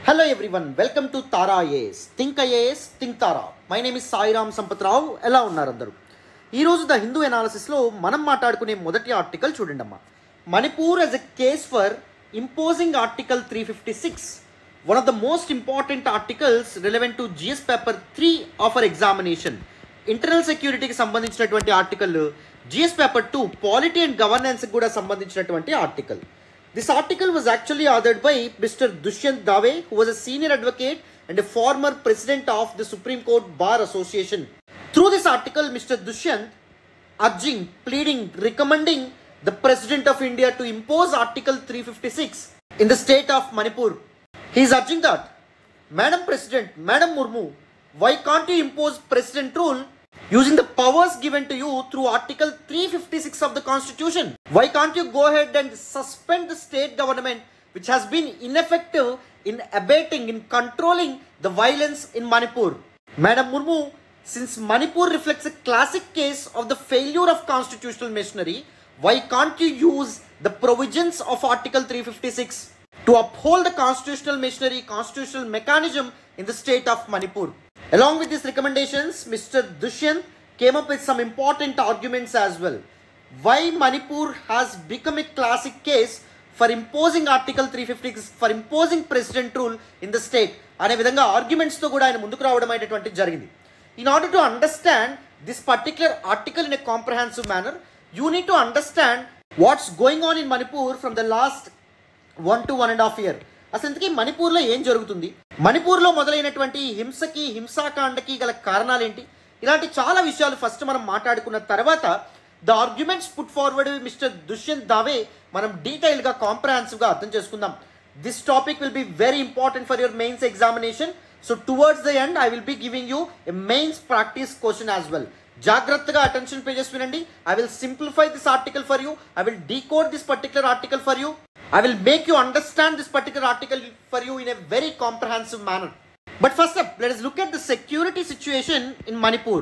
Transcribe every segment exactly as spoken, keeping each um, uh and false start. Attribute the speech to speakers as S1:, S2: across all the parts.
S1: Hello everyone, welcome to Tara I A S. Think I A S, Think Tara. My name is Sairam Sampatrao. ఎలా ఉన్నారు అందరూ? ఈ రోజు the Hindu analysis లో మనం మాట్లాడుకునే మొదటి ఆర్టికల్ చూడండి అమ్మా. Manipur as a case for imposing article three fifty-six, one of the most important articles relevant to G S paper three of our examination. Internal సెక్యూరిటీకి సంబంధించినటువంటి article, G S paper two polity and governance కూడా సంబంధించినటువంటి article. This article was actually authored by Mister Dushyant Dave, who was a senior advocate and a former president of the Supreme Court Bar Association. Through this article, Mister Dushyant urging, pleading, recommending the President of India to impose Article three fifty-six in the state of Manipur. He is urging that, Madam President, Madam Murmu, why can't you impose President rule using the powers given to you through Article three fifty-six of the Constitution? Why can't you go ahead and suspend the state government which has been ineffective in abating, in controlling the violence in Manipur? Madam Murmu, since Manipur reflects a classic case of the failure of constitutional machinery, why can't you use the provisions of Article three fifty-six to uphold the constitutional machinery, constitutional mechanism in the state of Manipur? Along with these recommendations, Mister Dushyant came up with some important arguments as well. Why Manipur has become a classic case for imposing Article three fifty-six, for imposing president rule in the state. అనే విధంగా arguments తో కూడా ఆయన ముందుకు రావడం అనేటువంటి జరిగింది. In order to understand this particular article in a comprehensive manner, you need to understand what's going on in Manipur from the last one to one and a half year. అసలు ఇంతకీ మణిపూర్లో ఏం జరుగుతుంది, మణిపూర్లో మొదలైనటువంటి హింసకి, హింసాకాండకి గల కారణాలు ఏంటి, ఇలాంటి చాలా విషయాలు ఫస్ట్ మనం మాట్లాడుకున్న తర్వాత the arguments put forward mister Dushyant Dave మనం డీటెయిల్గా కాంప్రహెన్సివ్గా అర్థం చేసుకుందాం. This topic will be very important for your mains examination. So towards the end I will be giving you a mains practice question as well. జాగ్రత్తగా attention pay చేసి వినండి. I will simplify this article for you. I will decode this particular article for you. I will make you understand this particular article for you in a very comprehensive manner. But first up, let us look at the security situation in Manipur.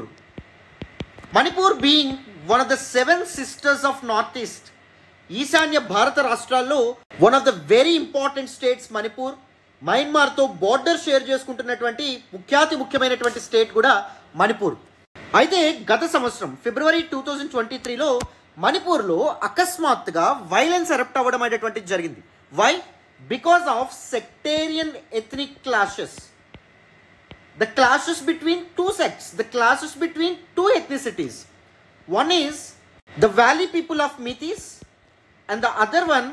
S1: Manipur being one of the seven sisters of Northeast, Easanya Bharata Rashtrallo, one of the very important states Manipur, Myanmar తో border share చేసుకుంటున్నటువంటి ముఖ్యాతి ముఖ్యమైనటువంటి state కూడా మణిపూర్. అయితే గత సంవత్సరం ఫిబ్రవరి two thousand twenty త్రీలో మణిపూర్లో అకస్మాత్తుగా వైలెన్స్ ఎరప్ట్ అవ్వడం అనేటువంటిది జరిగింది. Why? Because of sectarian ethnic clashes. The clashes between two sects, the clashes between two ethnicities. One is the valley people of Meiteis and the other one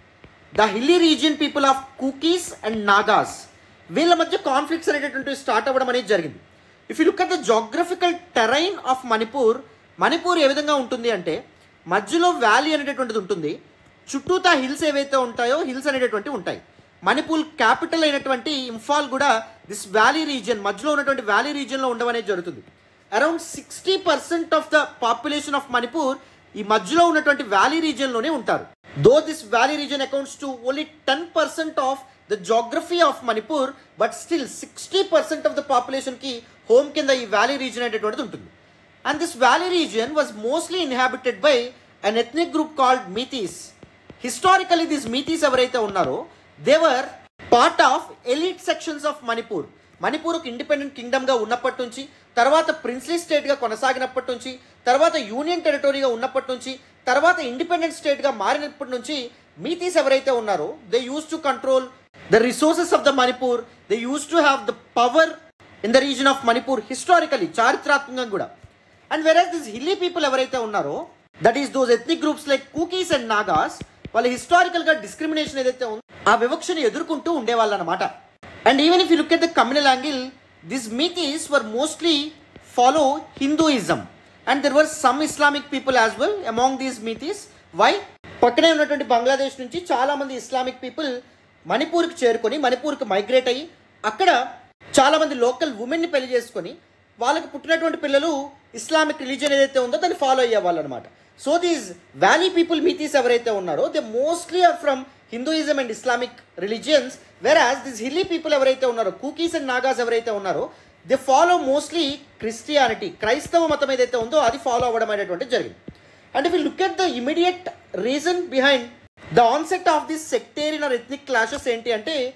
S1: the hilly region people of Kukis and Nagas. వీళ్ళ మధ్య conflicts అనేటటువంటి start అవ్వడం అనేది జరిగింది. If you look at the geographical terrain of Manipur, Manipur ఏ విధంగా ఉంటుంది అంటే మధ్యలో వ్యాలీ అనేటటువంటిది ఉంటుంది, చుట్టూతా హిల్స్ ఏవైతే ఉంటాయో హిల్స్ అనేటటువంటి ఉంటాయి. మణిపూర్ క్యాపిటల్ అయినటువంటి ఇంఫాల్ కూడా దిస్ వ్యాలీ రీజియన్, మధ్యలో ఉన్నటువంటి వ్యాలీ రీజియన్లో ఉండడం అనేది జరుగుతుంది. Around sixty percent of the population of Manipur ఈ మధ్యలో ఉన్నటువంటి వ్యాలీ రీజియన్లోనే ఉంటారు. Though this valley region accounts to only ten percent of the geography of Manipur, but still sixty percent of the పాపులేషన్కి హోమ్ కింద ఈ వ్యాలీ రీజియన్ అనేటటువంటిది ఉంటుంది. And this valley region was mostly inhabited by an ethnic group called Meiteis. Historically, these Meiteis ఎవరైతే ఉన్నారో they were part of elite sections of Manipur. Manipur ఒక independent కింగ్డమ్గా ఉన్నప్పటి నుంచి, తర్వాత ప్రిన్స్లీ స్టేట్గా కొనసాగినప్పటి నుంచి, తర్వాత యూనియన్ టెరిటరీగా ఉన్నప్పటి నుంచి, తర్వాత ఇండిపెండెంట్ స్టేట్గా మారినప్పటి నుంచి మీతీస్ ఎవరైతే ఉన్నారో they use to control the resources of the Manipur. They use to have the power in the region of Manipur historically, చారిత్రాత్మకంగా కూడా. And whereas this hilly people ఎవరైతే ఉన్నారో, that is those ethnic groups like Kukis and Nagas, వాళ్ళు హిస్టారికల్గా discrimination ఏదైతే ఉందో ఆ వివక్షను ఎదుర్కొంటూ ఉండేవాళ్ళు అనమాట. And even if you look at the communal angle, this Meiteis were mostly follow Hinduism and there were some Islamic people as well among these Meiteis. Why? పక్కనే ఉన్నటువంటి బంగ్లాదేశ్ నుంచి చాలామంది ఇస్లామిక్ పీపుల్ మణిపూర్కి చేరుకొని మణిపూర్కి మైగ్రేట్ అయ్యి అక్కడ చాలామంది లోకల్ ఉమెన్ని పెళ్లి చేసుకొని వాళ్ళకి పుట్టినటువంటి పిల్లలు ఇస్లామిక్ రిలీజియన్ ఏదైతే ఉందో దాన్ని ఫాలో అయ్యేవాళ్ళు అనమాట. So these valley people Meiteis ఎవరైతే ఉన్నారో they mostly are from Hinduism and Islamic religions, whereas this hilly people ఎవరైతే ఉన్నారో, కుకీస్ అండ్ నాగాస్ ఎవరైతే ఉన్నారో దే ఫాలో మోస్ట్లీ క్రిస్టియానిటీ, క్రైస్తవ మతం ఏదైతే ఉందో అది ఫాలో అవ్వడం అనేటువంటిది జరిగింది. And if you look at the immediate reason behind the onset of this sectarian or ethnic clashes ఏంటి అంటే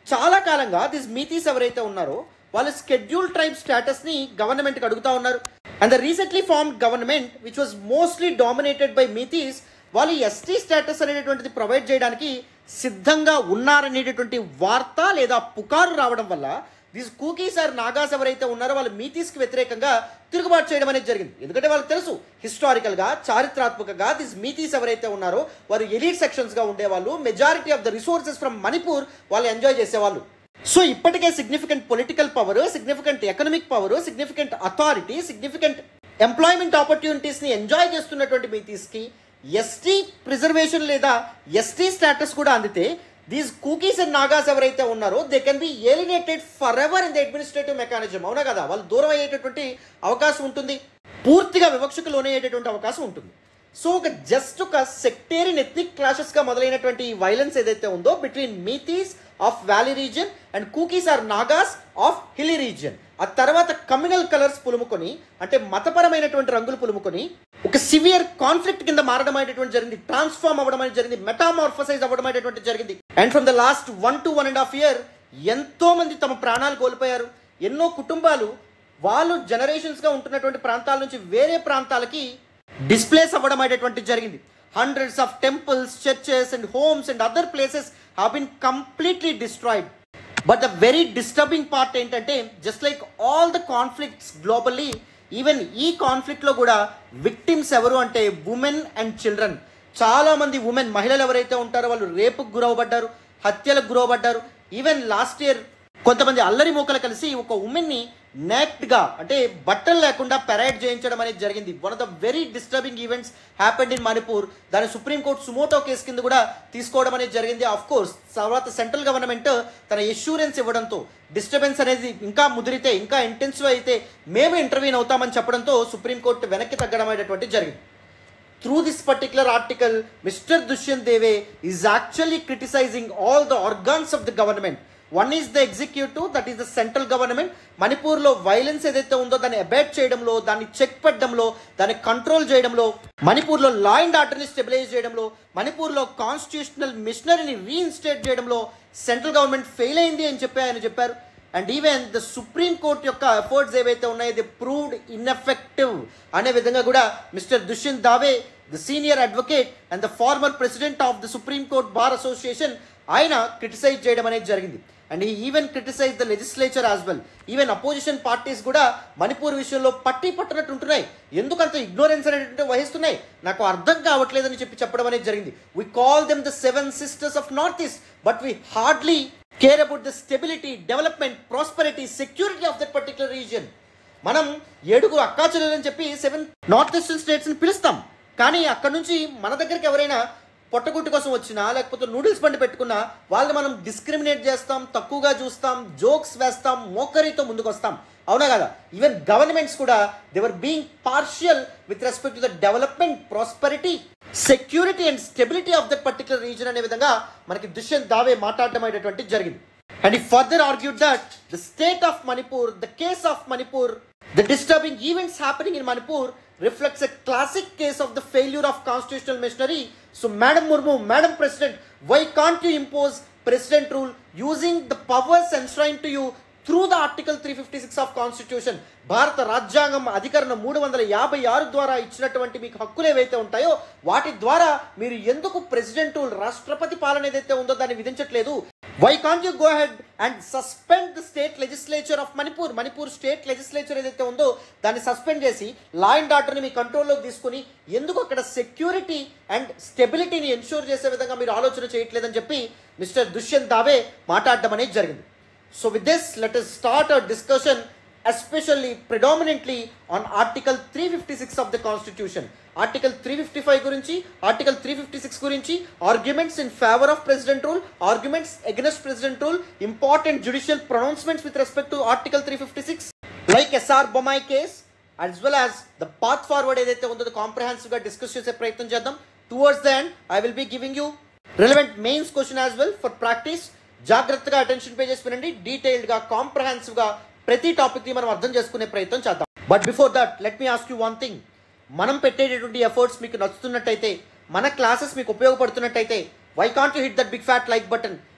S1: చాలా కాలంగా దిస్ మీతీస్ ఎవరైతే ఉన్నారో వాళ్ళు షెడ్యూల్ ట్రైబ్ స్టేటస్ని గవర్నమెంట్కి అడుగుతూ ఉన్నారు. And the recently formed government which was mostly dominated by Meiteis వాళ్ళు ఎస్టీ స్టేటస్ అనేటటువంటిది ప్రొవైడ్ చేయడానికి సిద్ధంగా ఉన్నారనేటటువంటి వార్త లేదా పుకారు రావడం వల్ల దీస్ కూకీస్ ఆర్ నాగాస్ ఎవరైతే ఉన్నారో వాళ్ళు మీతీస్కి వ్యతిరేకంగా తిరుగుబాటు చేయడం అనేది జరిగింది. ఎందుకంటే వాళ్ళకి తెలుసు హిస్టారికల్గా చారిత్రాత్మకంగా దిస్ మీతీస్ ఎవరైతే ఉన్నారో వారు ఎలీట్ సెక్షన్స్గా ఉండేవాళ్ళు, majority of the resources from Manipur వాళ్ళు ఎంజాయ్ చేసేవాళ్ళు. సో ఇప్పటికే significant political power, significant economic power, significant authority, significant employment ఆపర్చునిటీస్ని ఎంజాయ్ చేస్తున్నటువంటి మీతీస్కి ఎస్టీ ప్రిజర్వేషన్ లేదా ఎస్టీ స్టేటస్ కూడా అందితే దీస్ కూకీస్ అండ్ నాగాస్ ఎవరైతే ఉన్నారో they can be alienated for ever in the administrative mechanism. అవునా కదా? వాళ్ళు దూరం అయ్యేటటువంటి అవకాశం ఉంటుంది, పూర్తిగా వివక్షకు లోనయ్యేటటువంటి అవకాశం ఉంటుంది. సో ఒక జస్ట్ ఒక సెక్టేరియన్ ఎథ్నిక్ క్లాషెస్గా మొదలైనటువంటి ఈ వైలెన్స్ ఏదైతే ఉందో between Meiteis of valley region and Kukis or Nagas of hilly region, ఆ తర్వాత కమ్యూనల్ కలర్స్ పులుముకొని అంటే మతపరమైనటువంటి రంగులు పులుముకొని ఒక సివియర్ కాన్ఫ్లిక్ట్ కింద మారడం అనేటువంటి జరిగింది, ట్రాన్స్ఫార్మ్ అవ్వడం అనేది జరిగింది, మెటామార్ఫసైజ్ అవ్వడం అనేటువంటి జరిగింది. And from the last one to one and half year ఎంతో మంది తమ ప్రాణాలు కోల్పోయారు. ఎన్నో కుటుంబాలు వాళ్ళు జనరేషన్స్గా ఉంటున్నటువంటి ప్రాంతాల నుంచి వేరే ప్రాంతాలకి డిస్ప్లేస్ అవ్వడం అనేటువంటి జరిగింది. Hundreds of temples, churches and homes and other places have been completely destroyed. But the very disturbing part ఏంటంటే just like all the conflicts globally, even ఈ కాన్ఫ్లిక్ట్లో కూడా విక్టిమ్స్ ఎవరు అంటే ఉమెన్ అండ్ చిల్డ్రన్. చాలామంది ఉమెన్ మహిళలు ఎవరైతే ఉంటారో వాళ్ళు రేపుకు గురవబడ్డారు, హత్యలకు గురవబడ్డారు. ఈవెన్ లాస్ట్ ఇయర్ కొంతమంది అల్లరి మూకలు కలిసి ఒక ఉమెన్ని నేక్డ్గా అంటే బట్టలు లేకుండా పెరైడ్ చేయించడం అనేది జరిగింది. One of the very disturbing events happened in Manipur. దాని సుప్రీంకోర్టు సుమోటో కేసు కింద కూడా తీసుకోవడం అనేది జరిగింది. ఆఫ్ కోర్స్ తర్వాత సెంట్రల్ గవర్నమెంట్ తన ఎష్యూరెన్స్ ఇవ్వడంతో డిస్టర్బెన్స్ అనేది ఇంకా ముదిరితే ఇంకా ఇంటెన్సివ్ అయితే మేము ఇంటర్వ్యూన్ అవుతామని చెప్పడంతో సుప్రీంకోర్టు వెనక్కి తగ్గడం అనేటువంటి జరిగింది. Through this particular article, Mister Dushyant Dave is actually criticizing all the organs of the government. One is the executive, that is the central government. మణిపూర్లో వైలెన్స్ ఏదైతే ఉందో దాన్ని అబేట్ చేయడంలో, దాన్ని చెక్ పెట్టడంలో, దాన్ని కంట్రోల్ చేయడంలో, మణిపూర్లో లా అండ్ ఆర్డర్ని స్టెబిలైజ్ చేయడంలో, మణిపూర్లో కాన్స్టిట్యూషనల్ మిషనరీని రీఇన్స్టేట్ చేయడంలో సెంట్రల్ గవర్నమెంట్ ఫెయిల్ అయింది అని చెప్పి ఆయన చెప్పారు. And even the supreme court యొక్క ఎఫర్ట్స్ ఏవైతే ఉన్నాయో ది ప్రూవ్డ్ ఇన్ఎఫెక్టివ్ అనే విధంగా కూడా mister Dushyant Dave, the senior advocate and the former president of the supreme court bar association, ఆయన క్రిటిసైజ్ చేయడం అనేది జరిగింది. And he even criticize the legislature as well. Even opposition parties కూడా మణిపూర్ విషయంలో పట్టి పట్టినట్టు ఉంటున్నాయి, ఎందుకంత ఇగ్నోరెన్స్ అనేటువంటి వహిస్తున్నాయి, నాకు అర్థం కావట్లేదని చెప్పి చెప్పడం అనేది జరిగింది. We call them the seven sisters of north east, but we hardly care about the stability, development, prosperity, security of that particular region. మనం ఏడుగురు అక్కా చెల్లెలని చెప్పి సెవెన్ నార్త్ ఈస్టర్న్ స్టేట్స్ని పిలుస్తాం, కానీ అక్కడ నుంచి మన దగ్గరికి ఎవరైనా పొట్టగుట్టు కోసం వచ్చినా లేకపోతే నూడిల్స్ బండి పెట్టుకున్నా వాళ్ళని మనం డిస్క్రిమినేట్ చేస్తాం, తక్కువగా చూస్తాం, జోక్స్ వేస్తాం, మోకరితో ముందుకు వస్తాం. అవునా కదా? ఈవెన్ గవర్నమెంట్స్ కూడా they were being partial with respect to the development, prosperity, security and stability of that particular region అనే విధంగా మనకి దుష్యంత్ దావే మాట్లాడడం అనేటువంటి జరిగింది. And he further argued that the state of Manipur, the case of Manipur, the disturbing events happening in Manipur reflects a classic case of the failure of constitutional machinery. So Madam Murmu, Madam President, why can't you impose president rule using the powers enshrined to you through the article three fifty-six of constitution? భారత రాజ్యాంగం అధికరణ మూడు వందల యాభై ఆరు ద్వారా ఇచ్చినటువంటి మీకు హక్కులు ఏవైతే ఉంటాయో వాటి ద్వారా మీరు ఎందుకు ప్రెసిడెంట్ రూల్, రాష్ట్రపతి పాలన ఏదైతే ఉందో దాన్ని విధించట్లేదు? Why can't you go ahead and suspend the state legislature of Manipur? Manipur state legislature ఏదైతే ఉందో దాన్ని సస్పెండ్ చేసి లా అండ్ ఆర్డర్ని మీ కంట్రోల్లోకి తీసుకుని ఎందుకు అక్కడ సెక్యూరిటీ అండ్ స్టెబిలిటీని ఎన్షూర్ చేసే విధంగా మీరు ఆలోచన చేయట్లేదని చెప్పి మిస్టర్ దుష్యంత్ దావే మాట్లాడడం అనేది జరిగింది. So with this, let us start our discussion especially predominantly on article three fifty-six of the constitution. Article three fifty-five గురించి, article three fifty-six గురించి, arguments in favor of president rule, arguments against president rule, important judicial pronouncements with respect to article three fifty-six like S R Bommai case, as well as the path forward ఏదైతే ఉందో comprehensive గా discuss చేసే ప్రయత్నం చేద్దాం. Towards the end I will be giving you relevant mains question as well for practice. జాగ్రత్తగా attention pay చేసి వినండి, డీటెయిల్డ్గా కాంప్రహెన్సివ్గా ప్రతి టాపిక్ని మనం అర్థం చేసుకునే ప్రయత్నం చేద్దాం. But before that let me ask you one thing. మనం పెట్టేటటువంటి ఎఫర్ట్స్ మీకు నచ్చుతున్నట్టయితే, మన క్లాసెస్ మీకు ఉపయోగపడుతున్నట్టయితే, why can't you hit that big fat like button?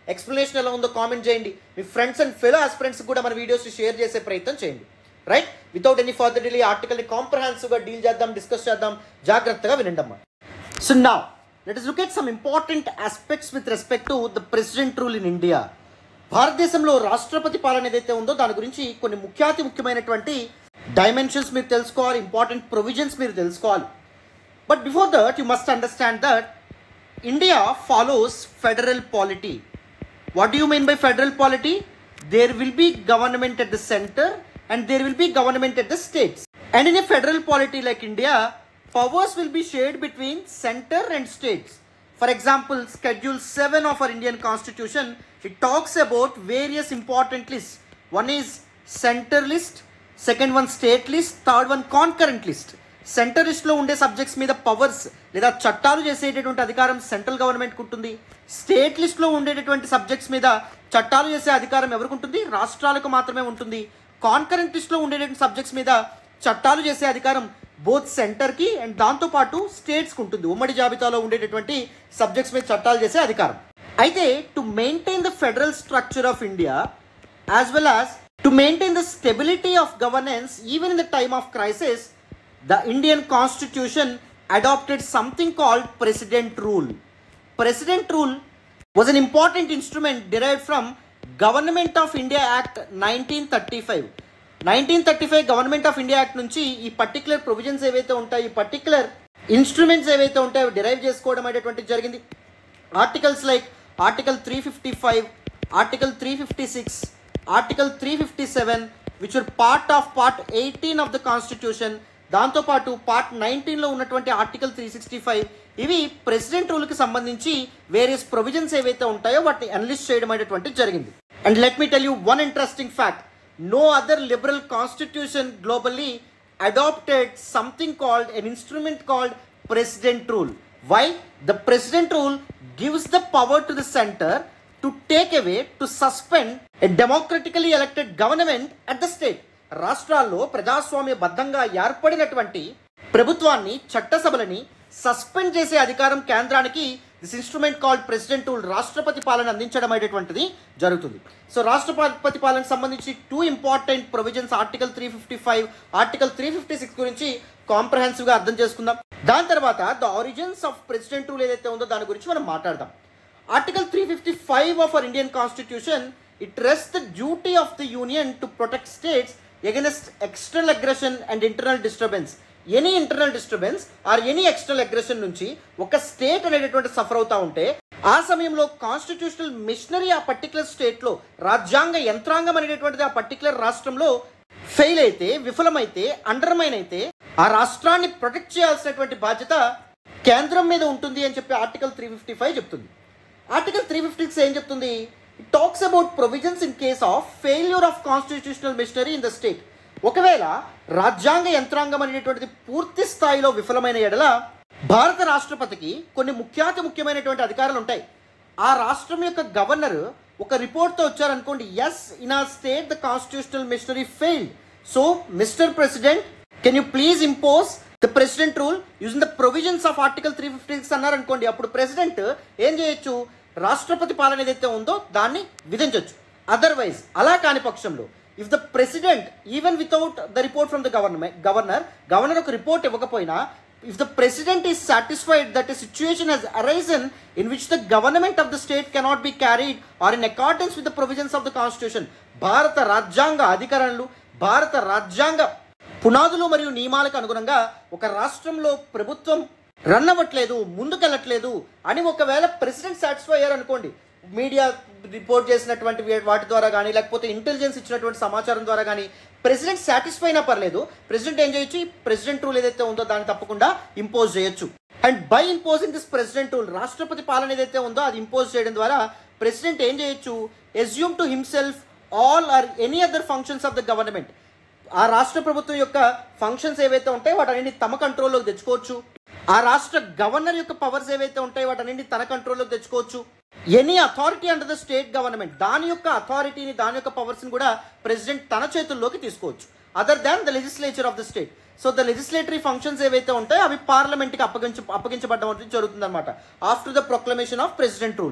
S1: Explanation ఎలా ఉందో కామెంట్ చేయండి. మీ ఫ్రెండ్స్ అండ్ ఫెలో ఆస్పిరెంట్స్ కూడా మన వీడియోస్ షేర్ చేసే ప్రయత్నం చేయండి. Right, without any further delay ఆర్టికల్ని కాంప్రహెన్సివ్గా డీల్ చేద్దాం, డిస్కస్ చేద్దాం. జాగ్రత్తగా వినండి అమ్మా. So now let us look at some important aspects with respect to the president rule in India. భారతదేశంలో రాష్ట్రపతి పాలన ఏదైతే ఉందో దాని గురించి కొన్ని ముఖ్యాతి ముఖ్యమైనటువంటి డైమెన్షన్స్ మీరు తెలుసుకోవాలి, ఇంపార్టెంట్ ప్రొవిజన్స్ మీరు తెలుసుకోవాలి. But before that you must understand that India follows federal polity. What do you mean by federal polity? There will be government at the centre and there will be government at the states. And in a federal polity like India, powers will be shared between center and states. For example, Schedule seven of our Indian Constitution, it talks about various important lists. One is center list, second one state list, third one concurrent list. Centre లిస్ట్లో ఉండే subjects మీద powers లేదా చట్టాలు చేసేటటువంటి అధికారం central గవర్నమెంట్కి ఉంటుంది. State లిస్ట్లో ఉండేటటువంటి సబ్జెక్ట్స్ మీద చట్టాలు చేసే అధికారం ఎవరికి ఉంటుంది? రాష్ట్రాలకు మాత్రమే ఉంటుంది. కాన్కరెంట్ లిస్ట్లో ఉండేటువంటి సబ్జెక్ట్స్ మీద చట్టాలు చేసే అధికారం బోత్ సెంటర్కి అండ్ దాంతోపాటు స్టేట్స్కి ఉంటుంది. ఉమ్మడి జాబితాలో ఉండేటటువంటి సబ్జెక్ట్స్ మీద చట్టాలు చేసే అధికారం. అయితే to maintain the federal structure of India as well as to maintain the stability of governance even in the time of crisis, the Indian Constitution adopted something called President Rule. President Rule was an important instrument derived from Government of India Act nineteen thirty-five. nineteen thirty-five Government of India Act నుంచి ఈ particular provisions ఏవైతే ఉంటాయి, ఈ particular instruments ఏవైతే ఉంటాయో derive చేసుకోవడం అనేటువంటిది జరిగింది. Articles like article three fifty five, article three fifty six, article three fifty seven which are part of part eighteen of the constitution, దాంతోపాటు పార్ట్ నైన్టీన్లో ఉన్నటువంటి ఆర్టికల్ త్రీ సిక్స్టీ ఫైవ్, ఇవి president రూల్కి సంబంధించి వేరియస్ ప్రొవిజన్స్ ఏవైతే ఉంటాయో వాటిని analyst చేయడం అనేటువంటిది జరిగింది. And let me tell you one interesting fact, no other liberal constitution globally adopted something called an instrument called president rule. Why? The president rule gives the power to the centre to take away, to suspend a democratically elected government at the state. రాష్ట్రాల్లో ప్రజాస్వామ్య బద్ధంగా ఏర్పడినటువంటి ప్రభుత్వాన్ని, చట్టసభలని suspend చేసే అధికారం కేంద్రానికి this instrument called president rule రాష్ట్రపతి పాలన అందించడం అనేటువంటిది జరుగుతుంది. సో రాష్ట్రపతి పాలనకు సంబంధించి two important provisions article three fifty five, article three fifty six గురించి కాంప్రహెన్సివ్గా అర్థం చేసుకుందాం. దాని తర్వాత the origins of president rule ఏదైతే ఉందో దాని గురించి మనం మాట్లాడదాం. Article three fifty five of our Indian constitution, it rest the duty of the union to protect states against external aggression and internal disturbance. Any internal disturbance or any external aggression నుంచి ఒక state అనేటటువంటి suffer అవుతూ ఉంటే ఆ సమయంలో constitutional machinery ఆ particular స్టేట్లో, రాజ్యాంగ యంత్రాంగం అనేటటువంటిది ఆ పర్టికులర్ రాష్ట్రంలో ఫెయిల్ అయితే, విఫలమైతే, అండర్మైన్ అయితే ఆ రాష్ట్రాన్ని ప్రొటెక్ట్ చేయాల్సినటువంటి బాధ్యత కేంద్రం మీద ఉంటుంది అని చెప్పి ఆర్టికల్ త్రీ ఫిఫ్టీ ఫైవ్ చెప్తుంది. ఆర్టికల్ త్రీ ఫిఫ్టీ సిక్స్ ఏం చెప్తుంది? It talks about provisions in case of failure of constitutional machinery in the state. ఒకవేళ రాజ్యాంగ యంత్రాంగం అనేటువంటిది పూర్తి స్థాయిలో విఫలమైన ఎడల భారత రాష్ట్రపతికి కొన్ని ముఖ్యాతి ముఖ్యమైనటువంటి అధికారాలు ఉంటాయి. ఆ రాష్ట్రం యొక్క గవర్నర్ ఒక రిపోర్ట్తో వచ్చారనుకోండి, as in our state the constitutional machinery failed, so mister president can you please impose the president rule using the provisions of article three fifty six అన్నారనుకోండి, అప్పుడు ప్రెసిడెంట్ ఏం చేయొచ్చు? రాష్ట్రపతి పాలన ఏదైతే ఉందో దాన్ని విధించవచ్చు. అదర్వైజ్ అలా కాని పక్షంలో if the president even without the report from the government governor governor ఒక రిపోర్ట్ ఇవ్వకపోయినా, if the president is satisfied that a situation has arisen in which the government of the state cannot be carried or in accordance with the provisions of the constitution, భారత రాజ్యాంగ అధికారాలు, భారత రాజ్యాంగ పునాదులు మరియు నియమాలకు అనుగుణంగా ఒక రాష్ట్రంలో ప్రభుత్వం రన్ అవ్వట్లేదు, ముందుకెళ్ళట్లేదు అని ఒకవేళ ప్రెసిడెంట్ సాటిస్ఫై అయ్యారు అనుకోండి, మీడియా రిపోర్ట్ చేసినటువంటి వాటి ద్వారా కానీ లేకపోతే ఇంటెలిజెన్స్ ఇచ్చినటువంటి సమాచారం ద్వారా కానీ ప్రెసిడెంట్ సాటిస్ఫై అయినా పర్లేదు, ప్రెసిడెంట్ ఏం చేయొచ్చు? ప్రెసిడెంట్ రూల్ ఏదైతే ఉందో దాన్ని తప్పకుండా ఇంపోజ్ చేయొచ్చు. And by imposing this president rule, రాష్ట్రపతి పాలన ఏదైతే ఉందో అది ఇంపోజ్ చేయడం ద్వారా ప్రెసిడెంట్ ఏం చేయొచ్చు? Assume to himself all or any other functions of the government. ఆ రాష్ట్ర ప్రభుత్వం యొక్క ఫంక్షన్స్ ఏవైతే ఉంటాయో వాటన్నింటినీ తమ కంట్రోల్లోకి తెచ్చుకోవచ్చు. ఆ రాష్ట్ర గవర్నర్ యొక్క పవర్స్ ఏవైతే ఉంటాయో వాటన్నింటినీ తన కంట్రోల్లోకి తెచ్చుకోవచ్చు. Any authority under the state government, దాని యొక్క అథారిటీని, దాని యొక్క పవర్స్ని కూడా ప్రెసిడెంట్ తన చేతుల్లోకి తీసుకోవచ్చు, other than the legislature of the state. So the legislatory functions ఏవైతే ఉంటాయో అవి పార్లమెంట్కి అప్పగించ అప్పగించబడడం జరుగుతుంది అనమాట after the proclamation of president rule.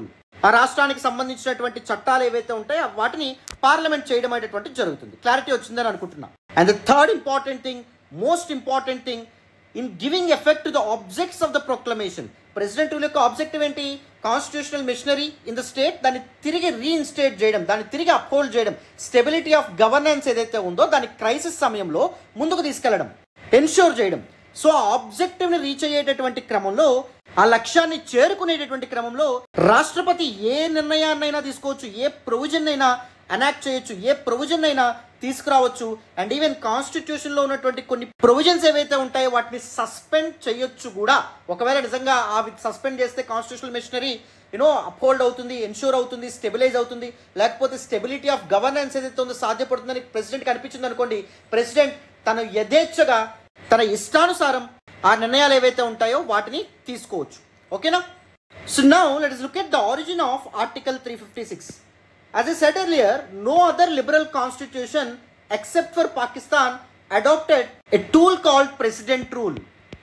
S1: ఆ రాష్ట్రానికి సంబంధించినటువంటి చట్టాలు ఏవైతే ఉంటాయో వాటిని పార్లమెంట్ చేయడం అనేటువంటి జరుగుతుంది. క్లారిటీ వచ్చిందని అనుకుంటున్నా. And the third important thing, most important thing in giving effect to the objects of the proclamation. President rule యొక్క ఆబ్జెక్టివ్ ఏంటి? Constitutional machinery in the state, దాన్ని తిరిగి రీఇన్స్టేట్ చేయడం, దాన్ని తిరిగి అప్హోల్డ్ చేయడం, స్టెబిలిటీ ఆఫ్ గవర్నెన్స్ ఏదైతే ఉందో దాని క్రైసిస్ సమయంలో ముందుకు తీసుకెళ్లడం, ఎన్ష్యూర్ చేయడం. సో ఆ ఆబ్జెక్టివ్ని రీచ్ అయ్యేటటువంటి క్రమంలో, ఆ లక్ష్యాన్ని చేరుకునేటటువంటి క్రమంలో రాష్ట్రపతి ఏ నిర్ణయాన్నైనా తీసుకోవచ్చు, ఏ ప్రొవిజన్ అయినా ఎనాక్ట్ చేయొచ్చు, ఏ ప్రొవిజన్ అయినా తీసుకురావచ్చు. అండ్ ఈవెన్ కాన్స్టిట్యూషన్లో ఉన్నటువంటి కొన్ని ప్రొవిజన్స్ ఏవైతే ఉంటాయో వాటిని సస్పెండ్ చేయొచ్చు కూడా. ఒకవేళ నిజంగా అవి సస్పెండ్ చేస్తే కాన్స్టిట్యూషనల్ మిషనరీ యూనో అప్హోల్డ్ అవుతుంది, ఎన్ష్యూర్ అవుతుంది, స్టెబిలైజ్ అవుతుంది, లేకపోతే స్టెబిలిటీ ఆఫ్ గవర్నెన్స్ ఏదైతే ఉందో సాధ్యపడుతుందని ప్రెసిడెంట్కి అనిపించింది అనుకోండి, ప్రెసిడెంట్ తన యథేచ్ఛగా తన ఇష్టానుసారం ఆ నిర్ణయాలు ఏవైతే ఉంటాయో వాటిని తీసుకోవచ్చు. ఓకేనా? So now let us look at the origin of Article three fifty-six. As I said earlier, no other liberal constitution except for Pakistan adopted a tool called President Rule.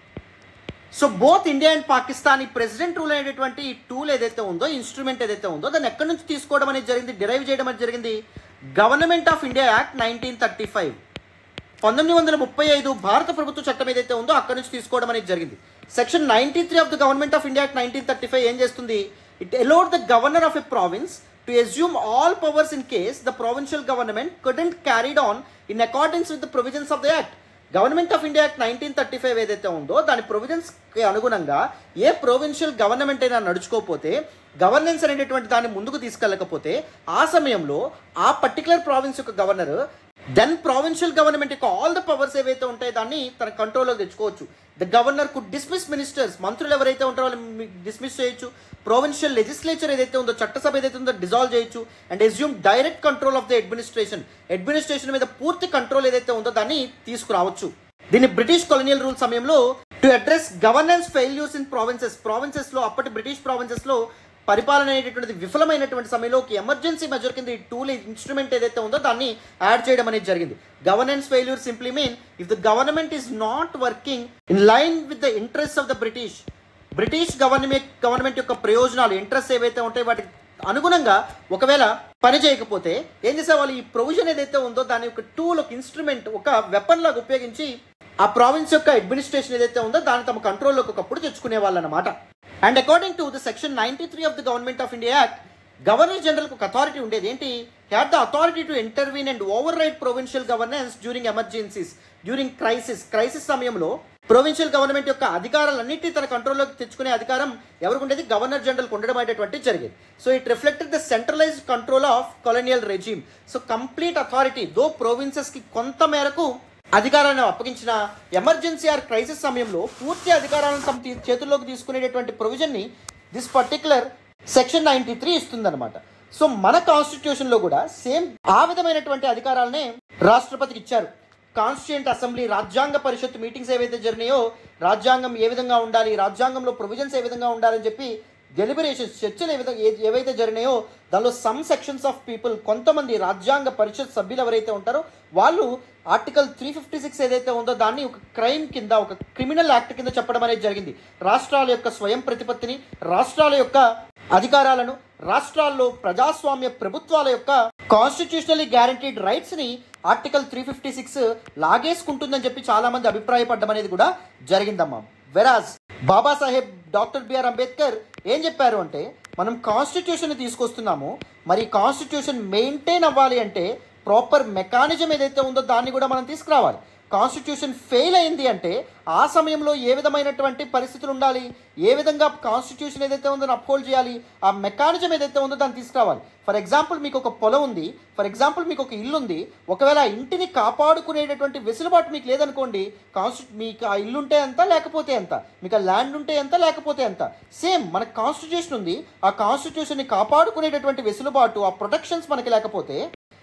S1: So both India and Pakistan ఈ president rule అనేటువంటి ఈ tool ఏదైతే ఉందో, instrument ఏదైతే ఉందో దాన్ని ఎక్కడి నుంచి తీసుకోవడం అనేది జరిగింది, డిరైవ్ చేయడం అనేది జరిగింది government of India act nineteen thirty five పంతొమ్మిది వందల ముప్పై ఐదు భారత ప్రభుత్వ చట్టం ఏదైతే ఉందో అక్కడి నుంచి తీసుకోవడం అనేది జరిగింది. Section ninety three of the government of India act nineteen thirty five ఏం చేస్తుంది? It allowed the governor of a province to assume all powers in case the provincial government couldn't carried on in accordance with the provisions of the act. Government of India act nineteen thirty five ఏదైతే ఉందో దాని ప్రొవిజన్స్కి అనుగుణంగా ఏ provincial government అయినా నడుచుకోకపోతే, governance అనేటటువంటి దాన్ని ముందుకు తీసుకెళ్ళకపోతే, ఆ సమయంలో ఆ పర్టికులర్ ప్రావిన్స్ యొక్క గవర్నర్ దెన్ ప్రావిన్షియల్ గవర్నమెంట్ యొక్క ఆల్ ద పవర్స్ ఏవైతే ఉంటాయో దాన్ని తన కంట్రోల్లోకి తెచ్చుకోవచ్చు. The governor could dismiss ministers, మంత్రులు ఎవరైతే ఉంటారో వాళ్ళు డిస్మిస్ చేయొచ్చు. ప్రొవిన్షియల్ లెజిస్లేచర్ ఏదైతే ఉందో, చట్టసభ ఏదైతే ఉందో డిజాల్వ్ చేయొచ్చు. And assume direct control of the administration, administration మీద పూర్తి కంట్రోల్ ఏదైతే ఉందో దాన్ని తీసుకురావచ్చు. దీన్ని బ్రిటిష్ కొలోనియల్ రూల్ సమయంలో to address governance failures in provinces, ప్రావిన్సెస్లో అప్పటి బ్రిటిష్ ప్రావిన్సెస్లో పరిపాలన అనేటటువంటిది విఫలమైనటువంటి సమయంలో ఒక ఎమర్జెన్సీ మెజర్ కింద ఈ టూల్ ఇన్స్ట్రుమెంట్ ఏదైతే ఉందో దాన్ని యాడ్ చేయడం అనేది జరిగింది. Governance failure simply mean if the government is not working in line with the interest of the British, British government government యొక్క ప్రయోజనాలు, ఇంట్రెస్ట్ ఏవైతే ఉంటాయో వాటికి అనుగుణంగా ఒకవేళ పని చేయకపోతే ఏం చేసేవాళ్ళు, ఈ ప్రొవిజన్ ఏదైతే ఉందో దాని ఒక టూల్, ఒక ఇన్స్ట్రుమెంట్, ఒక వెపన్ లాగా ఉపయోగించి ఆ ప్రావిన్స్ యొక్క అడ్మినిస్ట్రేషన్ ఏదైతే ఉందో దాన్ని తమ కంట్రోల్లోకి ఒకప్పుడు తెచ్చుకునే వాళ్ళు అనమాట. And according to the section ninety three of the government of India act, governor జనరల్కి ఒక అథారిటీ ఉండేది. ఏంటి? Had the authority to intervene and override provincial governance during emergencies, during crisis. Crisis సమయంలో ప్రొవిన్షియల్ గవర్నమెంట్ యొక్క అధికారాలన్నింటినీ తన కంట్రోల్లోకి తెచ్చుకునే అధికారం ఎవరికి ఉండేది? గవర్నర్ జనరల్కి ఉండడం అనేటువంటి జరిగేది. So it reflected the centralised control of colonial regime. So complete authority, though ప్రొవిన్సెస్కి కొంత మేరకు అధికారాన్ని అప్పగించిన ఎమర్జెన్సీ ఆర్ క్రైసిస్ సమయంలో పూర్తి అధికారాలను తమ చేతుల్లోకి తీసుకునేటటువంటి ప్రొవిజన్ని this particular section ninety three ఇస్తుందన్నమాట. సో మన కాన్స్టిట్యూషన్లో కూడా సేమ్ ఆ విధమైనటువంటి అధికారాలనే రాష్ట్రపతికి ఇచ్చారు. కాన్స్టిట్యూయెంట్ అసెంబ్లీ, రాజ్యాంగ పరిషత్ మీటింగ్స్ ఏవైతే జరిగినాయో, రాజ్యాంగం ఏ విధంగా ఉండాలి, రాజ్యాంగంలో ప్రొవిజన్స్ ఏ విధంగా ఉండాలని చెప్పి డెలిబరేషన్స్, చర్చలు ఏ విధంగా ఏవైతే జరిగినాయో దానిలో సమ్ సెక్షన్స్ ఆఫ్ పీపుల్, కొంతమంది రాజ్యాంగ పరిషత్ సభ్యులు ఎవరైతే ఉంటారో వాళ్ళు ఆర్టికల్ త్రీ ఫిఫ్టీ సిక్స్ ఏదైతే ఉందో దాన్ని ఒక క్రైమ్ కింద, ఒక క్రిమినల్ యాక్ట్ కింద చెప్పడం అనేది జరిగింది. రాష్ట్రాల యొక్క స్వయం ప్రతిపత్తిని, రాష్ట్రాల యొక్క అధికారాలను, రాష్ట్రాల్లో ప్రజాస్వామ్య ప్రభుత్వాల యొక్క కాన్స్టిట్యూషనల్లీ గ్యారంటీడ్ రైట్స్ని ఆర్టికల్ త్రీ ఫిఫ్టీ సిక్స్ లాగేసుకుంటుందని చెప్పి చాలామంది అభిప్రాయపడ్డం అనేది కూడా జరిగిందమ్మా. వెరాజ్ బాబాసాహెబ్ డాక్టర్ బిఆర్ అంబేద్కర్ ఏం చెప్పారు అంటే, మనం కాన్స్టిట్యూషన్ తీసుకొస్తున్నాము, మరి కాన్స్టిట్యూషన్ మెయింటైన్ అవ్వాలి అంటే ప్రాపర్ మెకానిజం ఏదైతే ఉందో దాన్ని కూడా మనం తీసుకురావాలి. కాన్స్టిట్యూషన్ ఫెయిల్ అయింది అంటే ఆ సమయంలో ఏ విధమైనటువంటి పరిస్థితులు ఉండాలి, ఏ విధంగా కాన్స్టిట్యూషన్ ఏదైతే ఉందో అప్హోల్డ్ చేయాలి, ఆ మెకానిజం ఏదైతే ఉందో దాన్ని తీసుకురావాలి. ఫర్ ఎగ్జాంపుల్ మీకు ఒక పొలం ఉంది, ఫర్ ఎగ్జాంపుల్ మీకు ఒక ఇల్లు ఉంది, ఒకవేళ ఆ ఇంటిని కాపాడుకునేటటువంటి వెసులుబాటు మీకు లేదనుకోండి, కాన్స్టి మీకు ఆ ఇల్లు ఉంటే ఎంత లేకపోతే ఎంత, మీకు ఆ ల్యాండ్ ఉంటే ఎంత లేకపోతే ఎంత, సేమ్ మనకు కాన్స్టిట్యూషన్ ఉంది, ఆ కాన్స్టిట్యూషన్ని కాపాడుకునేటటువంటి వెసులుబాటు, ఆ ప్రొటెక్షన్స్ మనకి లేకపోతే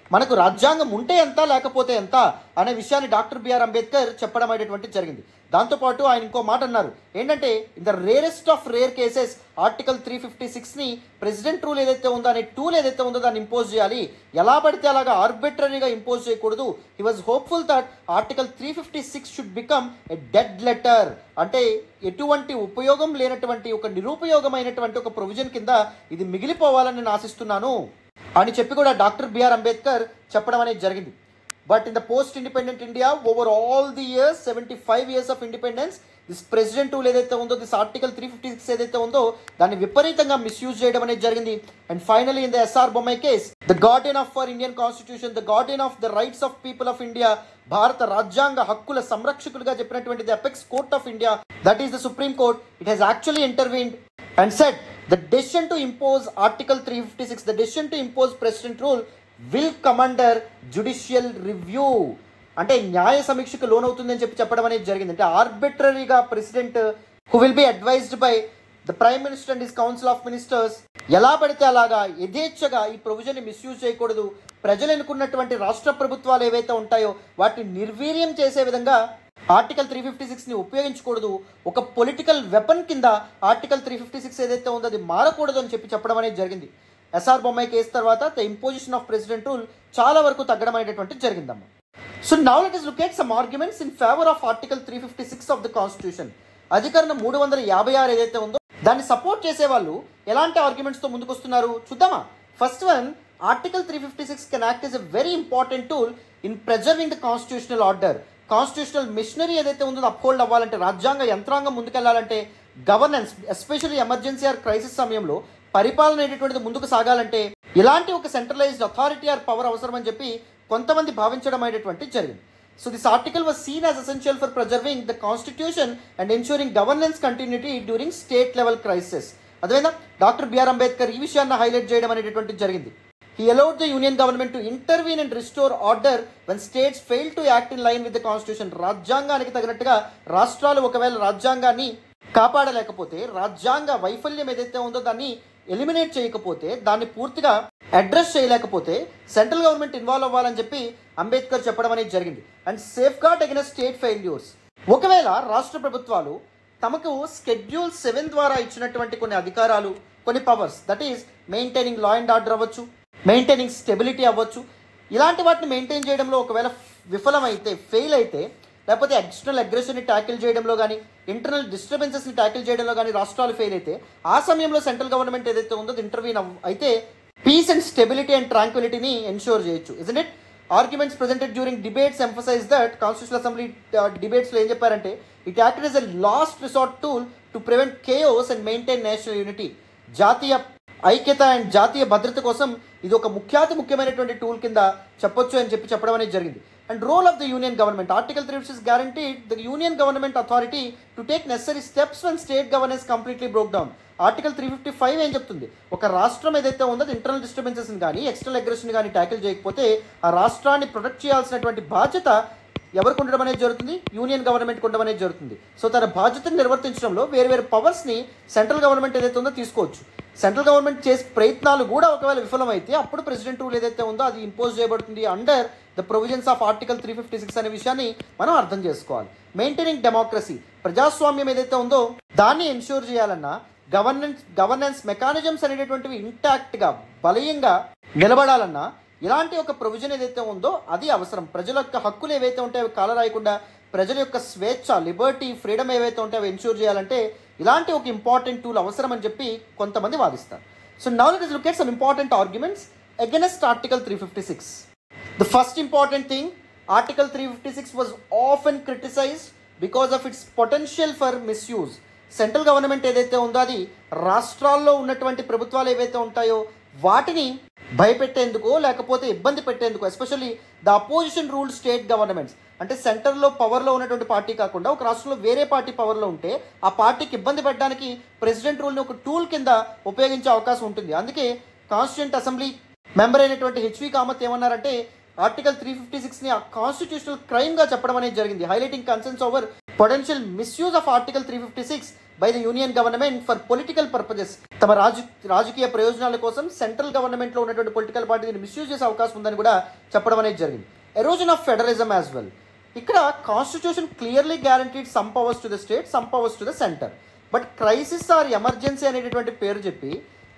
S1: మనకు రాజ్యాంగం ఉంటే ఎంత లేకపోతే ఎంత అనే విషయాన్ని డాక్టర్ బిఆర్ అంబేద్కర్ చెప్పడం అనేటువంటి జరిగింది. దాంతోపాటు ఆయన ఇంకో మాట అన్నారు ఏంటంటే, in the rarest of rare cases article three fifty సిక్స్ని ప్రెసిడెంట్ రూల్ ఏదైతే ఉందో అనే టూల్ ఏదైతే ఉందో దాన్ని ఇంపోజ్ చేయాలి, ఎలా పడితే అలాగా ఆర్బిట్రరీగా ఇంపోజ్ చేయకూడదు. He was hopeful that article three fifty six should become a dead letter, అంటే ఎటువంటి ఉపయోగం లేనటువంటి ఒక నిరుపయోగమైనటువంటి ఒక ప్రొవిజన్ కింద ఇది మిగిలిపోవాలని నేను ఆశిస్తున్నాను అని చెప్పి కూడా డాక్టర్ బిఆర్ అంబేద్కర్ చెప్పడం అనేది జరిగింది. But in the post independent India over all the years seventy five years of independence this president rule ఏదైతే ఉందో, this article three fifty six ఏదైతే ఉందో దాన్ని విపరీతంగా మిస్యూజ్ చేయడం అనేది జరిగింది. And finally in the SR Bommai case, the guardian of for Indian constitution, the guardian of the rights of people of India, భారత రాజ్యాంగ హక్కుల సంరక్షకులుగా చెప్పినటువంటి the apex court of India, that is the supreme court, it has actually intervened and said the decision to impose article three fifty-six, the decision to impose president rule will come under judicial review, అంటే న్యాయ సమీక్షకు లోనవుతుందని చెప్పి చెప్పడం అనేది జరిగింది. అంటే ఆర్బిట్రరీగా president who will be advised by the prime minister and his council of ministers ఎలా పడితే అలాగా యథేచ్ఛగా ఈ ప్రొవిజన్ని మిస్యూజ్ చేయకూడదు. ప్రజలు ఎన్నుకున్నటువంటి రాష్ట్ర ప్రభుత్వాలు ఏవైతే ఉంటాయో వాటిని నిర్వీర్యం చేసే విధంగా ఆర్టికల్ త్రీ ఫిఫ్టీ సిక్స్ని ఉపయోగించకూడదు. ఒక పొలిటికల్ వెపన్ కింద ఆర్టికల్ త్రీ ఫిఫ్టీ సిక్స్ ఏదైతే ఉందో అది మారకూడదు అని చెప్పి చెప్పడం అనేది జరిగింది. ఎస్ఆర్ బొమ్మాయి కేసు తర్వాత the imposition of president rule చాలా వరకు తగ్గడం అనేటువంటి జరిగిందమ్మా. So now let us look at some arguments in favor of article three fifty six of the constitution. అధికరణం మూడు వందల యాభై ఆరు ఏదైతే ఉందో దాన్ని సపోర్ట్ చేసే వాళ్ళు ఎలాంటి ఆర్గ్యుమెంట్స్తో ముందుకు వస్తున్నారు చూద్దామా. First one, article three fifty six can act as a very important tool in preserving the constitutional order. Constitutional machinery ఏదైతే ఉందో అప్హోల్డ్ అవ్వాలంటే, రాజ్యాంగ యంత్రాంగం ముందుకెళ్లాలంటే, governance especially emergency or crisis సమయంలో పరిపాలన అనేటువంటిది ముందుకు సాగాలంటే ఇలాంటి ఒక సెంట్రలైజ్డ్ అథారిటీ ఆర్ పవర్ అవసరం అని చెప్పి కొంతమంది భావించడం అనేటువంటి జరిగింది. So this article was seen as essential for preserving the constitution and ensuring governance continuity during state level crisis. అదేవిధంగా డాక్టర్ బిఆర్ అంబేద్కర్ ఈ విషయాన్ని హైలైట్ చేయడం అనేటువంటి జరిగింది. He allowed the union government to intervene and restore order when states failed to act in line with the constitution. రాజ్యాంగానికి తగినట్టుగా రాష్ట్రాలు ఒకవేళ రాజ్యాంగాన్ని కాపాడలేకపోతే, రాజ్యాంగ వైఫల్యం ఏదైతే ఉందో దాన్ని ఎలిమినేట్ చేయకపోతే, దాన్ని పూర్తిగా అడ్రస్ చేయలేకపోతే సెంట్రల్ గవర్నమెంట్ ఇన్వాల్వ్ అవ్వాలని చెప్పి అంబేద్కర్ చెప్పడం అనేది జరిగింది. And safeguard against state failures. ఒకవేళ రాష్ట్ర ప్రభుత్వాలు తమకు స్కెడ్యూల్ సెవెన్ ద్వారా ఇచ్చినటువంటి కొన్ని అధికారాలు, కొన్ని powers, that is maintaining law and order అవ్వచ్చు, మెయింటైనింగ్ స్టెబిలిటీ అవ్వచ్చు, ఇలాంటి వాటిని మెయింటైన్ చేయడంలో ఒకవేళ విఫలమైతే, ఫెయిల్ అయితే, లేకపోతే ఎక్స్టర్నల్ అగ్రెషన్ని ట్యాకిల్ చేయడంలో కానీ, ఇంటర్నల్ డిస్టర్బెన్సెస్ని ట్యాకిల్ చేయడంలో కానీ రాష్ట్రాలు ఫెయిల్ అయితే, ఆ సమయంలో సెంట్రల్ గవర్నమెంట్ ఏదైతే ఉందో ఇంటర్వ్యూన్ అయితే పీస్ అండ్ స్టెబిలిటీ అండ్ ట్రాంక్విలిటీని ఎన్షూర్ చేయొచ్చు. Isn't it? Arguments presented during debates emphasise that constitutional assembly డిబేట్స్లో ఏం చెప్పారంటే, it acted as a last resort tool to prevent chaos and maintain national unity. జాతీయ ఐక్యత అండ్ జాతీయ భద్రత కోసం ఇది ఒక ముఖ్యాతి ముఖ్యమైనటువంటి టూల్ కింద చెప్పొచ్చు అని చెప్పి చెప్పడం అనేది జరిగింది. And role of the union government. Article three fifty six guaranteed the union government authority to take necessary steps when state governance completely broke down. Article three fifty five ఏం చెప్తుంది, ఒక రాష్ట్రం ఏదైతే ఉందో ఇంటర్నల్ డిస్టర్బెన్సెస్ని కానీ ఎక్స్టర్నల్ అగ్రెషన్ కానీ tackle చేయకపోతే ఆ రాష్ట్రాన్ని ప్రొటెక్ట్ చేయాల్సినటువంటి బాధ్యత ఎవరికి ఉండడం అనేది జరుగుతుంది, యూనియన్ గవర్నమెంట్కి ఉండడం అనేది జరుగుతుంది. సో తన బాధ్యతను నిర్వర్తించడంలో వేరు వేరు పవర్స్ని సెంట్రల్ గవర్నమెంట్ ఏదైతే ఉందో తీసుకోవచ్చు. సెంట్రల్ గవర్నమెంట్ చేసే ప్రయత్నాలు కూడా ఒకవేళ విఫలమైతే అప్పుడు ప్రెసిడెంట్ రూల్ ఏదైతే ఉందో అది ఇంపోజ్ చేయబడుతుంది under the provisions of article three fifty six అనే విషయాన్ని మనం అర్థం చేసుకోవాలి. మెయింటైనింగ్ డెమోక్రసీ, ప్రజాస్వామ్యం ఏదైతే ఉందో దాన్ని ఎన్ష్యూర్ చేయాలన్నా, గవర్నెన్స్ గవర్నెన్స్ మెకానిజమ్స్ అనేటటువంటివి ఇంటాక్ట్గా బలీయంగా నిలబడాలన్నా ఇలాంటి ఒక ప్రొవిజన్ ఏదైతే ఉందో అది అవసరం. ప్రజల యొక్క హక్కులు ఏవైతే ఉంటాయో కాలరాయకుండా, ప్రజల యొక్క స్వేచ్ఛ, లిబర్టీ, ఫ్రీడమ్ ఏవైతే ఉంటాయో ఎన్ష్యూర్ చేయాలంటే ఇలాంటి ఒక ఇంపార్టెంట్ టూల్ అవసరం అని చెప్పి కొంతమంది వాదిస్తారు. So now let us look at some important arguments against Article three fifty six. The first important thing, Article three fifty six was often criticized because of its potential for misuse. Central government ఏదైతే ఉందో అది రాష్ట్రాల్లో ఉన్నటువంటి ప్రభుత్వాలు ఏవైతే ఉంటాయో వాటిని భయపెట్టేందుకు లేకపోతే ఇబ్బంది పెట్టేందుకు, especially the opposition rule state governments, అంటే సెంటర్లో పవర్లో ఉన్నటువంటి పార్టీ కాకుండా ఒక రాష్ట్రంలో వేరే పార్టీ పవర్లో ఉంటే ఆ పార్టీకి ఇబ్బంది పెట్టడానికి ప్రెసిడెంట్ రూల్ని ఒక టూల్ కింద ఉపయోగించే అవకాశం ఉంటుంది. అందుకే కాన్స్టిట్యూంట్ అసెంబ్లీ మెంబర్ అయినటువంటి హెచ్వి కామత్ ఏమన్నారంటే ఆర్టికల్ త్రీ ఫిఫ్టీ సిక్స్ని ఆ కాన్స్టిట్యూషనల్ క్రైమ్గా చెప్పడం అనేది జరిగింది. Highlighting concerns over potential misuse of article three fifty six by the union government for political purposes. తమ రాజు రాజకీయ ప్రయోజనాల కోసం సెంట్రల్ గవర్నమెంట్లో ఉన్నటువంటి పొలిటికల్ పార్టీని మిస్యూజ్ చేసే అవకాశం ఉందని కూడా చెప్పడం అనేది జరిగింది. Erosion of federalism as well. ఇక్కడ constitution clearly guaranteed some powers to the state, some powers to the centre. But crisis or emergency అనేటటువంటి పేరు చెప్పి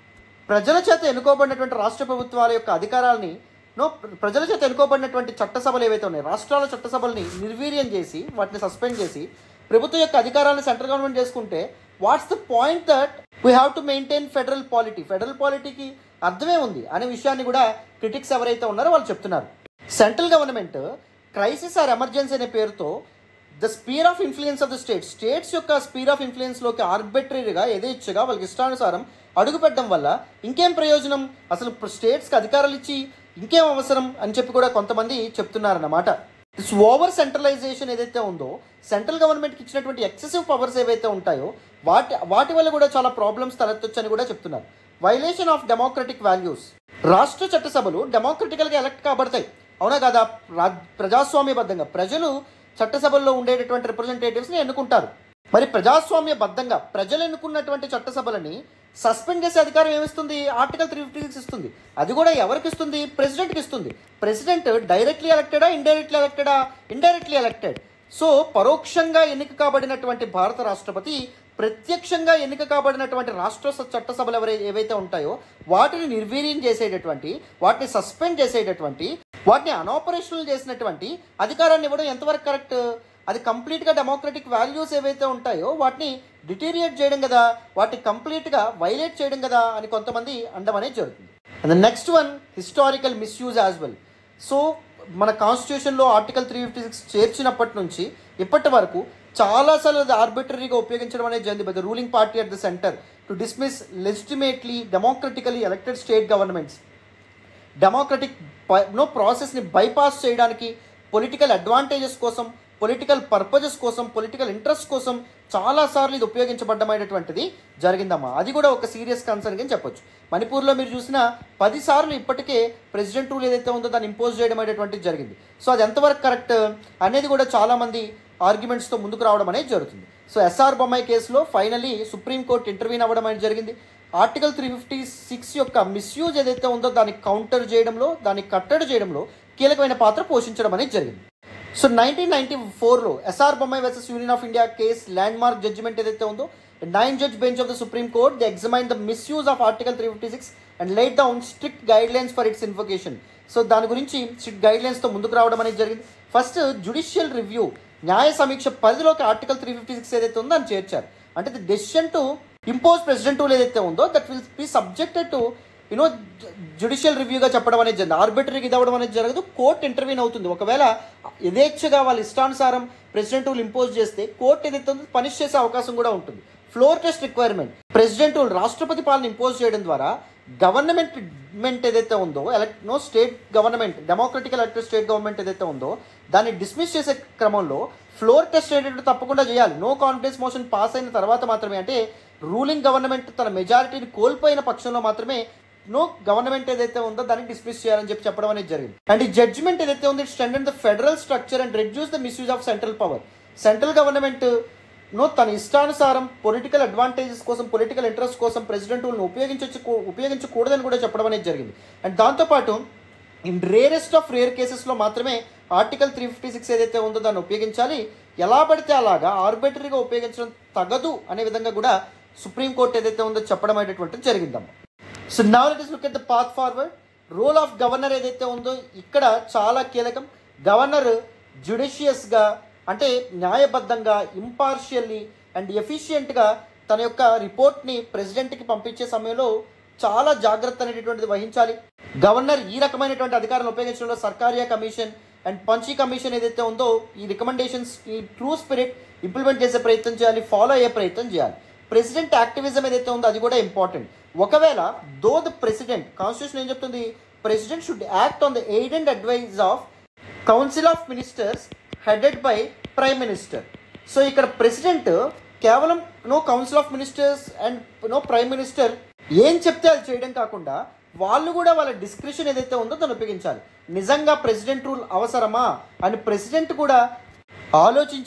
S1: ప్రజల చేత ఎన్నుకోబడినటువంటి రాష్ట్ర ప్రభుత్వాల యొక్క అధికారాలని నో ప్రజల చేత ఎన్నుకోబడినటువంటి చట్టసభలు ఏవైతే ఉన్నాయో రాష్ట్రాల చట్టసభల్ని నిర్వీర్యం చేసి వాటిని సస్పెండ్ చేసి ప్రభుత్వం యొక్క అధికారాలను సెంట్రల్ గవర్నమెంట్ చేసుకుంటే what's the point that we have to maintain federal polity. Federal పాలిటీకి అర్థమే ఉంది అనే విషయాన్ని కూడా క్రిటిక్స్ ఎవరైతే ఉన్నారో వాళ్ళు చెప్తున్నారు. Central government crisis or emergency అనే పేరుతో the sphere of influence of the state states యొక్క స్పీర్ ఆఫ్ ఇన్ఫ్లుయెన్స్లోకి ఆర్బిటరీగా యథేచ్ఛగా వాళ్ళకి ఇష్టానుసారం అడుగుపెట్టడం వల్ల ఇంకేం ప్రయోజనం, అసలు స్టేట్స్కి అధికారాలు ఇచ్చి ఇంకేం అవసరం అని చెప్పి కూడా కొంతమంది చెప్తున్నారన్నమాట. దిస్ ఓవర్ సెంట్రలైజేషన్ ఏదైతే ఉందో సెంట్రల్ గవర్నమెంట్కి ఇచ్చినటువంటి ఎక్సెసివ్ పవర్స్ ఏవైతే ఉంటాయో వాటి వాటి వల్ల కూడా చాలా ప్రాబ్లమ్స్ తలెత్తొచ్చని కూడా చెప్తున్నారు. Violation of democratic values. రాష్ట్ర చట్టసభలు డెమోక్రటికల్గా ఎలక్ట్ కాబడతాయి, అవునా కదా? ప్రజాస్వామ్యబద్ధంగా ప్రజలు చట్టసభల్లో ఉండేటటువంటి రిప్రజెంటేటివ్స్ని ఎన్నుకుంటారు. మరి ప్రజాస్వామ్యబద్ధంగా ప్రజలు ఎన్నుకున్నటువంటి చట్టసభలని సస్పెండ్ చేసే అధికారం ఏమిస్తుంది? ఆర్టికల్ త్రీ ఫిఫ్టీ సిక్స్ ఇస్తుంది. అది కూడా ఎవరికి ఇస్తుంది? ప్రెసిడెంట్కి ఇస్తుంది. ప్రెసిడెంట్ డైరెక్ట్లీ ఎలక్టెడా, ఇండైరెక్ట్లీ ఎలక్టెడా? Indirectly elected. సో పరోక్షంగా ఎన్నిక కాబడినటువంటి భారత రాష్ట్రపతి ప్రత్యక్షంగా ఎన్నిక కాబడినటువంటి రాష్ట్ర చట్టసభలు ఎవరై ఏవైతే ఉంటాయో వాటిని నిర్వీర్యం చేసేటటువంటి, వాటిని సస్పెండ్ చేసేటటువంటి, వాటిని అనాపరేషనల్ చేసినటువంటి అధికారాన్ని ఇవ్వడం ఎంతవరకు కరెక్ట్? అది కంప్లీట్గా డెమోక్రటిక్ వాల్యూస్ ఏవైతే ఉంటాయో వాటిని డిటీరియేట్ చేయడం కదా, వాటిని కంప్లీట్గా వైలేట్ చేయడం కదా అని కొంతమంది అనడం అనేది జరుగుతుంది. And the next one historical misuse as well. So మన కాన్స్టిట్యూషన్లో ఆర్టికల్ త్రీ ఫిఫ్టీ సిక్స్ చేర్చినప్పటి నుంచి ఇప్పటి వరకు చాలాసార్లు అది ఆర్బిటరీగా ఉపయోగించడం అనేది జరిగింది by the ruling party at the centre to dismiss legitimately democratically elected state governments. Democratic నో ప్రాసెస్ని బైపాస్ చేయడానికి పొలిటికల్ అడ్వాంటేజెస్ కోసం, పొలిటికల్ పర్పజెస్ కోసం, పొలిటికల్ ఇంట్రెస్ట్ కోసం చాలాసార్లు ఇది ఉపయోగించబడ్డమైనటువంటిది జరిగిందమ్మా. అది కూడా ఒక సీరియస్ కన్సర్న్ అని చెప్పొచ్చు. మణిపూర్లో మీరు చూసిన పదిసార్లు ఇప్పటికే ప్రెసిడెంట్ రూల్ ఏదైతే ఉందో దాన్ని ఇంపోజ్ చేయడం అనేటువంటిది జరిగింది. సో అది ఎంతవరకు కరెక్ట్ అనేది కూడా చాలామంది ఆర్గ్యుమెంట్స్తో ముందుకు రావడం అనేది జరుగుతుంది. సో ఎస్ఆర్ బొమ్మాయి కేసులో ఫైనలీ సుప్రీంకోర్టు ఇంటర్వ్యూన్ అవ్వడం అనేది జరిగింది. ఆర్టికల్ త్రీ ఫిఫ్టీ సిక్స్ యొక్క మిస్యూజ్ ఏదైతే ఉందో దాన్ని కౌంటర్ చేయడంలో, దాన్ని కట్టడి చేయడంలో కీలకమైన పాత్ర పోషించడం అనేది జరిగింది. సో నైన్టీన్ నైన్టీ ఫోర్లో SR Bommai versus union of India case landmark judgement ఏదైతే ఉందో nine judge bench of the supreme court they examine the misuse of article three fifty six and laid down strict guidelines for its invocation. So దాని గురించి strict guide లైన్స్తో ముందుకు రావడం అనేది జరిగింది. First judicial review న్యాయ సమీక్ష పరిధిలోకి article three fifty six ఏదైతే ఉందో దాన్ని చేర్చారు. అంటే the decision to impose president rule ఏదైతే ఉందో that will be subjected to you know judicial రివ్యూగా చెప్పడం అనేది జరిగింది. ఆర్బిటరీకి ఇది అవ్వడం అనేది జరగదు, కోర్టు ఇంటర్వ్యూన్ అవుతుంది. ఒకవేళ యథేచ్ఛగా వాళ్ళ ఇష్టానుసారం ప్రెసిడెంట్ రూల్ ఇంపోజ్ చేస్తే కోర్టు ఏదైతే ఉందో పనిష్ చేసే అవకాశం కూడా ఉంటుంది. Floor test requirement. President rule రాష్ట్రపతి పాలన ఇంపోజ్ చేయడం ద్వారా గవర్నమెంట్ మెంట్ ఏదైతే ఉందో ఎలక్ట్ నో state government democratic elected state government ఏదైతే ఉందో దాన్ని డిస్మిస్ చేసే క్రమంలో ఫ్లోర్ టెస్ట్ ఏంటంటే తప్పకుండా చేయాలి. నో కాన్ఫిడెన్స్ మోషన్ పాస్ అయిన తర్వాత మాత్రమే, అంటే రూలింగ్ గవర్నమెంట్ తన మెజారిటీని కోల్పోయిన పక్షంలో మాత్రమే నో గవర్నమెంట్ ఏదైతే ఉందో దాన్ని డిస్మిస్ చేయాలని చెప్పి చెప్పడం అనేది జరిగింది. అండ్ ఈ జడ్జ్మెంట్ ఏదైతే ఉందో it strengthen the federal structure and reduce the misuse of central power. Central government నో తన ఇష్టానుసారం పొలిటికల్ అడ్వాంటేజెస్ కోసం, పొలిటికల్ ఇంట్రెస్ట్ కోసం ప్రెసిడెంట్ రూల్ని ఉపయోగించచ్చు ఉపయోగించకూడదని కూడా చెప్పడం అనేది జరిగింది. అండ్ దాంతోపాటు ఇన్ రేరెస్ట్ ఆఫ్ రేర్ కేసెస్లో మాత్రమే ఆర్టికల్ త్రీ ఫిఫ్టీ సిక్స్ ఏదైతే ఉందో దాన్ని ఉపయోగించాలి. ఎలా పడితే అలాగా ఆర్బిటరీగా ఉపయోగించడం తగదు అనే విధంగా కూడా సుప్రీంకోర్టు ఏదైతే ఉందో చెప్పడం అనేటువంటిది జరిగిందమ్మా. So now let us look at the path forward. Role of governor ఏదైతే ఉందో ఇక్కడ చాలా కీలకం. గవర్నర్ జ్యుడిషియస్గా అంటే న్యాయబద్ధంగా, ఇంపార్షియల్లీ అండ్ ఎఫిషియెంట్గా తన యొక్క రిపోర్ట్ని ప్రెసిడెంట్కి పంపించే సమయంలో చాలా జాగ్రత్త అనేటటువంటిది వహించాలి. గవర్నర్ ఈ రకమైనటువంటి అధికారాలను ఉపయోగించడంలో Sarkaria commission and Punchhi commission ఏదైతే ఉందో ఈ రికమెండేషన్స్ ఈ ట్రూ స్పిరిట్ ఇంప్లిమెంట్ చేసే ప్రయత్నం చేయాలి, ఫాలో అయ్యే ప్రయత్నం చేయాలి. ప్రెసిడెంట్ యాక్టివిజం ఏదైతే ఉందో అది కూడా ఇంపార్టెంట్. ఒకవేళ దో ద ప్రెసిడెంట్ కాన్స్టిట్యూషన్ ఏం చెప్తుంది, president should act on the aid and advise of council of ministers headed by prime minister. So ఇక్కడ ప్రెసిడెంట్ కేవలం నో కౌన్సిల్ ఆఫ్ మినిస్టర్స్ అండ్ నో ప్రైమ్ మినిస్టర్ ఏం చెప్తే అది చేయడం కాకుండా వాళ్ళు కూడా వాళ్ళ డిస్క్రిప్షన్ ఏదైతే ఉందో దాన్ని ఉపయోగించాలి. నిజంగా ప్రెసిడెంట్ రూల్ అవసరమా అని ప్రెసిడెంట్ కూడా ఆలోచించి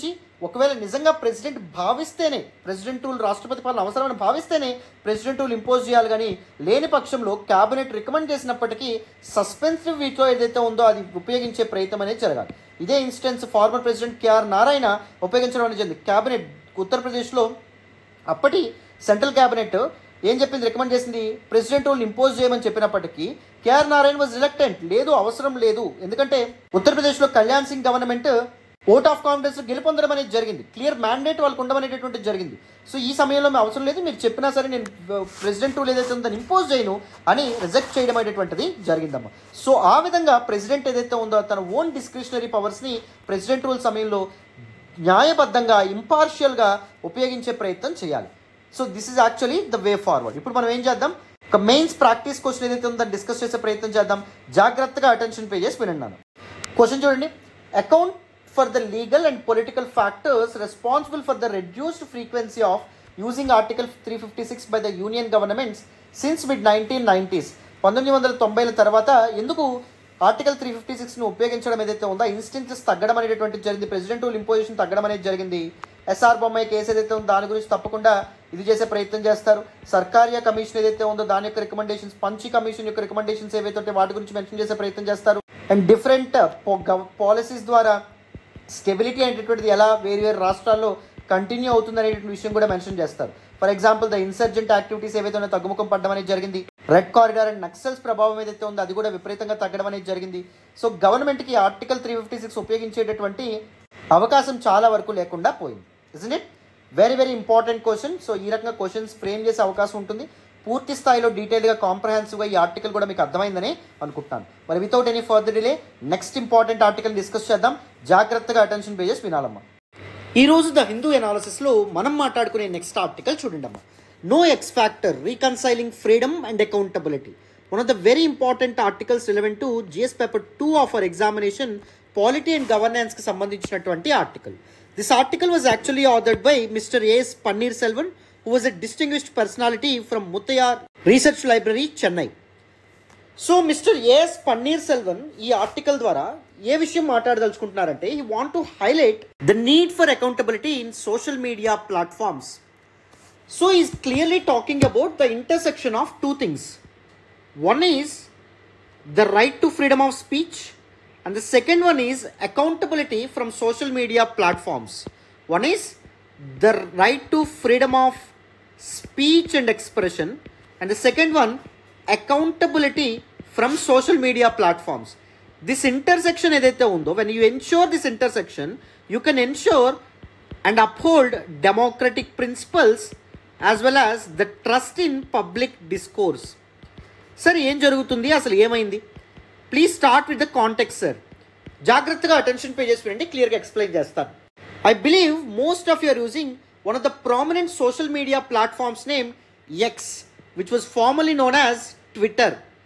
S1: ఒకవేళ నిజంగా ప్రెసిడెంట్ భావిస్తేనే ప్రెసిడెంట్ రూల్ రాష్ట్రపతి పాలన అవసరమని భావిస్తేనే ప్రెసిడెంట్ రూల్ ఇంపోజ్ చేయాలి, కానీ లేని పక్షంలో క్యాబినెట్ రికమెండ్ చేసినప్పటికీ సస్పెన్సివ్ వీటో ఏదైతే ఉందో అది ఉపయోగించే ప్రయత్నం అనేది జరగాలి. ఇదే instance former president KR Narayana ఉపయోగించడం అనేది జరిగింది. క్యాబినెట్ ఉత్తరప్రదేశ్లో అప్పటి సెంట్రల్ క్యాబినెట్ ఏం చెప్పింది, రికమెండ్ చేసింది ప్రెసిడెంట్ రూల్ ఇంపోజ్ చేయమని చెప్పినప్పటికీ కేఆర్ నారాయణ వాజ్ రిలక్టెంట్, లేదు అవసరం లేదు, ఎందుకంటే ఉత్తరప్రదేశ్లో Kalyan Singh government vote of confidence గెలుపొందడం అనేది జరిగింది, క్లియర్ మ్యాండేట్ వాళ్ళకు ఉండమనేటటువంటిది జరిగింది. సో ఈ సమయంలో మేము అవసరం లేదు, మీరు చెప్పినా సరే నేను ప్రెసిడెంట్ రూల్ ఏదైతే ఉందో ఇంపోజ్ చేయను అని రిజెక్ట్ చేయడం అనేటువంటిది జరిగిందమ్మా. సో ఆ విధంగా ప్రెసిడెంట్ ఏదైతే ఉందో తన ఓన్ డిస్క్రిషనరీ పవర్స్ని ప్రెసిడెంట్ రూల్ సమయంలో న్యాయబద్ధంగా ఇంపార్షియల్గా ఉపయోగించే ప్రయత్నం చేయాలి. So this is actually the way forward. ఇప్పుడు మనం ఏం చేద్దాం, ఒక మెయిన్స్ ప్రాక్టీస్ క్వశ్చన్ ఏదైతే ఉందో దాన్ని డిస్కస్ చేసే ప్రయత్నం చేద్దాం. జాగ్రత్తగా అటెన్షన్ పే చేసి వినండి. క్వశ్చన్ చూడండి. Account for the legal and political factors responsible for the reduced frequency of using Article three fifty-six by the Union governments since mid nineteen nineties. పంతొమ్మిది వందల తొంభైల తర్వాత ఎందుకు ఆర్టికల్ త్రీ ఫిఫ్టీ సిక్స్ను ఉపయోగించడం ఏదైతే ఉందో ఇన్స్టెన్సెస్ తగ్గడం అనేటువంటిది జరిగింది, ప్రెసిడెంట్ రూల్ ఇంపోజిషన్ తగ్గడం అనేది జరిగింది. ఎస్ఆర్ బొమ్మాయి కేసు ఏదైతే ఉందో దాని గురించి తప్పకుండా ఇది చేసే ప్రయత్నం చేస్తారు. సర్కారియా కమిషన్ ఏదైతే ఉందో దాని యొక్క రికమెండేషన్స్, పంచి కమిషన్ యొక్క రికమెండేషన్స్ ఏవైతే ఉంటే వాటి గురించి మెన్షన్ చేసే ప్రయత్నం చేస్తారు. అండ్ డిఫరెంట్ పాలసీస్ ద్వారా స్టెబిలిటీ అనేటటువంటిది ఎలా వేరు వేరు రాష్ట్రాల్లో కంటిన్యూ అవుతుంది అనేటువంటి విషయం కూడా మెన్షన్ చేస్తారు. For example the insurgent activities ఏవైతే ఉన్నాయో తగ్గుముఖం పడడం అనేది జరిగింది. రెడ్ కారిడార్ అండ్ నక్సల్స్ ప్రభావం ఏదైతే ఉందో అది కూడా విపరీతంగా తగ్గడం అనేది జరిగింది. సో గవర్నమెంట్కి ఆర్టికల్ త్రీ ఫిఫ్టీ సిక్స్ ఉపయోగించేటటువంటి అవకాశం చాలా వరకు లేకుండా పోయింది. Isn't it very very important question. So ఈ రకంగా క్వశ్చన్స్ ఫ్రేమ్ చేసే అవకాశం ఉంటుంది. పూర్తి స్థాయిలో డీటెయిల్గా కాంప్రహెన్సివ్గా ఈ ఆర్టికల్ కూడా మీకు అర్థమైందని అనుకుంటున్నాను. మరి without any further delay next important article discuss చేద్దాం. జాగ్రత్తగా అటెన్షన్ పేజెస్ వినాలమ్మా. ఈరోజు ద హిందూ ఎనాలిసిస్లో మనం మాట్లాడుకునే నెక్స్ట్ ఆర్టికల్ చూడండి అమ్మా. No X factor reconciling freedom and accountability. One of the very important articles relevant to GS paper two of our examination polity and గవర్నెన్స్కి సంబంధించినటువంటి article. This article was actually authored by mister AS Panneer Selvan, who was a distinguished personality from Muttayar Research Library, Chennai. So mister AS Panneer Selvan ఈ article ద్వారా ఏ విషయం మాట్లాడదలుచుకుంటున్నారంటే he want to highlight the need for accountability in social media platforms. So he is clearly talking about the intersection of two things. One is the right to freedom of speech and the second one is accountability from social media platforms. One is the right to freedom of speech and expression and the second one accountability from social media platforms. This intersection edaithe undo, when you ensure this intersection you can ensure and uphold democratic principles as well as the trust in public discourse. Sir em jarugutundi asalu emaindi, please start with the context sir. Jagrattaga attention pages vinandi, clear ga explain chestanu. I believe most of you are using one of the prominent social media platforms named X, which was formerly known as Twitter.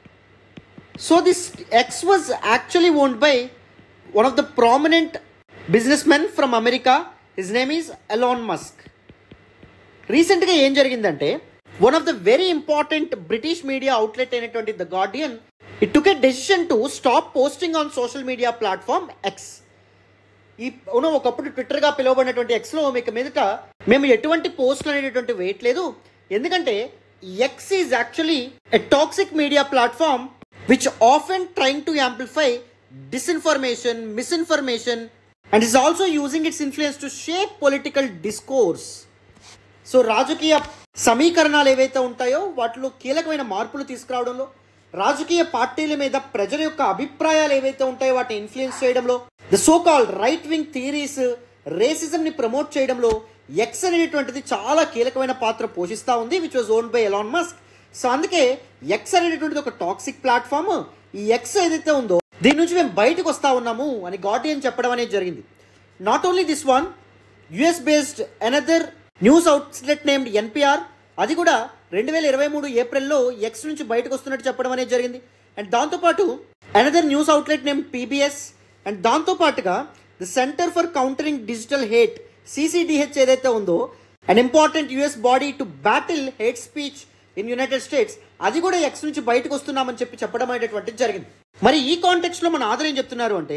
S1: So this X was actually owned by one of the prominent businessmen from America. His name is Elon Musk. Recently em jarigindante one of the very important British media outlet అయినటువంటి The Guardian, it took a decision to stop posting on social media platform X. ఈ ఉన్న ఒకప్పుడు ట్విట్టర్గా పిలువబడినటువంటి ఎక్స్లో మీకు మీదట మేము ఎటువంటి పోస్టులు అనేటటువంటి వేయట్లేదు, ఎందుకంటే X is actually a toxic media platform which often trying to amplify disinformation, misinformation and is also using its influence to shape political discourse. So రాజకీయ సమీకరణాలు ఏవైతే ఉంటాయో వాటిలో కీలకమైన మార్పులు తీసుకురావడంలో, రాజకీయ పార్టీల మీద ప్రజల యొక్క అభిప్రాయాలు ఏవైతే ఉంటాయో వాటిని ఇన్ఫ్లుయెన్స్ చేయడంలో, the so called right wing theories, రేసిజంని ప్రమోట్ చేయడంలో ఎక్స్ అనేటువంటిది చాలా కీలకమైన పాత్ర పోషిస్తూ ఉంది, which was owned by Elon Musk. So అందుకే ఎక్స్ అనేటువంటిది ఒక టాక్సిక్ ప్లాట్ఫామ్. ఈ ఎక్స్ ఏదైతే ఉందో దీని నుంచి మేము బయటకు వస్తూ ఉన్నాము అని గార్డియన్ చెప్పడం అనేది జరిగింది. Not only this one, US based another news outlet named NPR, అది కూడా రెండు వేల ఇరవై మూడు ఏప్రిల్లో ఎక్స్ నుంచి బయటకు వస్తున్నట్టు చెప్పడం అనేది జరిగింది. అండ్ దాంతోపాటు another news outlet name PBS, and దాంతోపాటుగా the center for countering digital hate CCDH ఏదైతే ఉందో, an important US body to battle hate speech in United States, అది కూడా ఎక్స్ నుంచి బయటకు వస్తున్నామని చెప్పి చెప్పడం అనేటువంటిది జరిగింది. మరి ఈ కాంటెక్స్లో మన ఆధార్ ఏం చెప్తున్నారు అంటే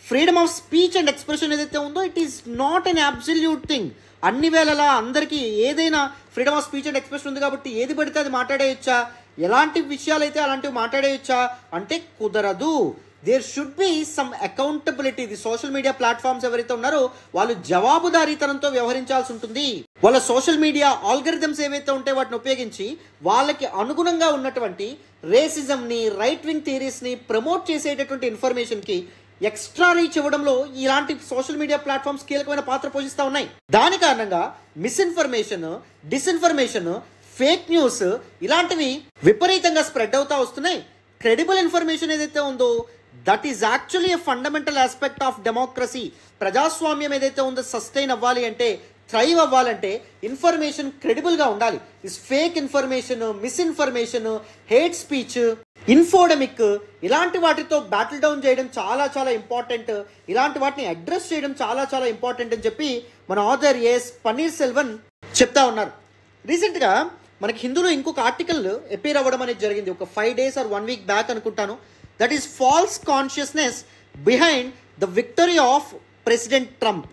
S1: freedom of speech and expression ఏదైతే ఉందో it is not an absolute thing. అన్ని వేళలా అందరికీ ఏదైనా freedom of speech and expression ఉంది కాబట్టి ఏది పడితే అది మాట్లాడేయచ్చా, ఎలాంటి విషయాలు అయితే అలాంటివి మాట్లాడేయచ్చా అంటే కుదరదు. There should be some accountability. ఇది సోషల్ మీడియా ప్లాట్ఫామ్స్ ఎవరైతే ఉన్నారో వాళ్ళు జవాబుదారీతనంతో వ్యవహరించాల్సి ఉంటుంది. వాళ్ళ సోషల్ మీడియా ఆల్గరిథమ్స్ ఏవైతే ఉంటాయో వాటిని ఉపయోగించి వాళ్ళకి అనుగుణంగా ఉన్నటువంటి రేసిజంని, రైట్ వింగ్ థియరీస్ని ప్రమోట్ చేసేటటువంటి ఇన్ఫర్మేషన్కి ఎక్స్ట్రా రీచ్ ఇవ్వడంలో ఇలాంటి సోషల్ మీడియా ప్లాట్ఫామ్స్ కీలకమైన పాత్ర పోషిస్తూ ఉన్నాయి. దాని కారణంగా మిస్ఇన్ఫర్మేషన్, డిస్ఇన్ఫర్మేషన్, ఫేక్ న్యూస్ ఇలాంటివి విపరీతంగా స్ప్రెడ్ అవుతూ వస్తున్నాయి. క్రెడిబుల్ ఇన్ఫర్మేషన్ ఏదైతే ఉందో that is actually a fundamental aspect of democracy. ప్రజాస్వామ్యం ఏదైతే ఉందో సస్టైన్ అవ్వాలి అంటే, థ్రైవ్ అవ్వాలంటే ఇన్ఫర్మేషన్ క్రెడిబుల్గా ఉండాలి. Is fake information, misinformation, hate speech, infodemic ఇలాంటి వాటితో బ్యాటిల్ డౌన్ చేయడం చాలా చాలా ఇంపార్టెంట్. ఇలాంటి వాటిని అడ్రస్ చేయడం చాలా చాలా ఇంపార్టెంట్ అని చెప్పి మన ఆథర్ ఎస్ పన్నీర్ సెల్వన్ చెప్తా ఉన్నారు. రీసెంట్గా మనకి హిందూలో ఇంకొక ఆర్టికల్ అపీర్ అవ్వడం అనేది జరిగింది ఒక five days or one week back అనుకుంటాను. That is false consciousness behind the victory of president Trump.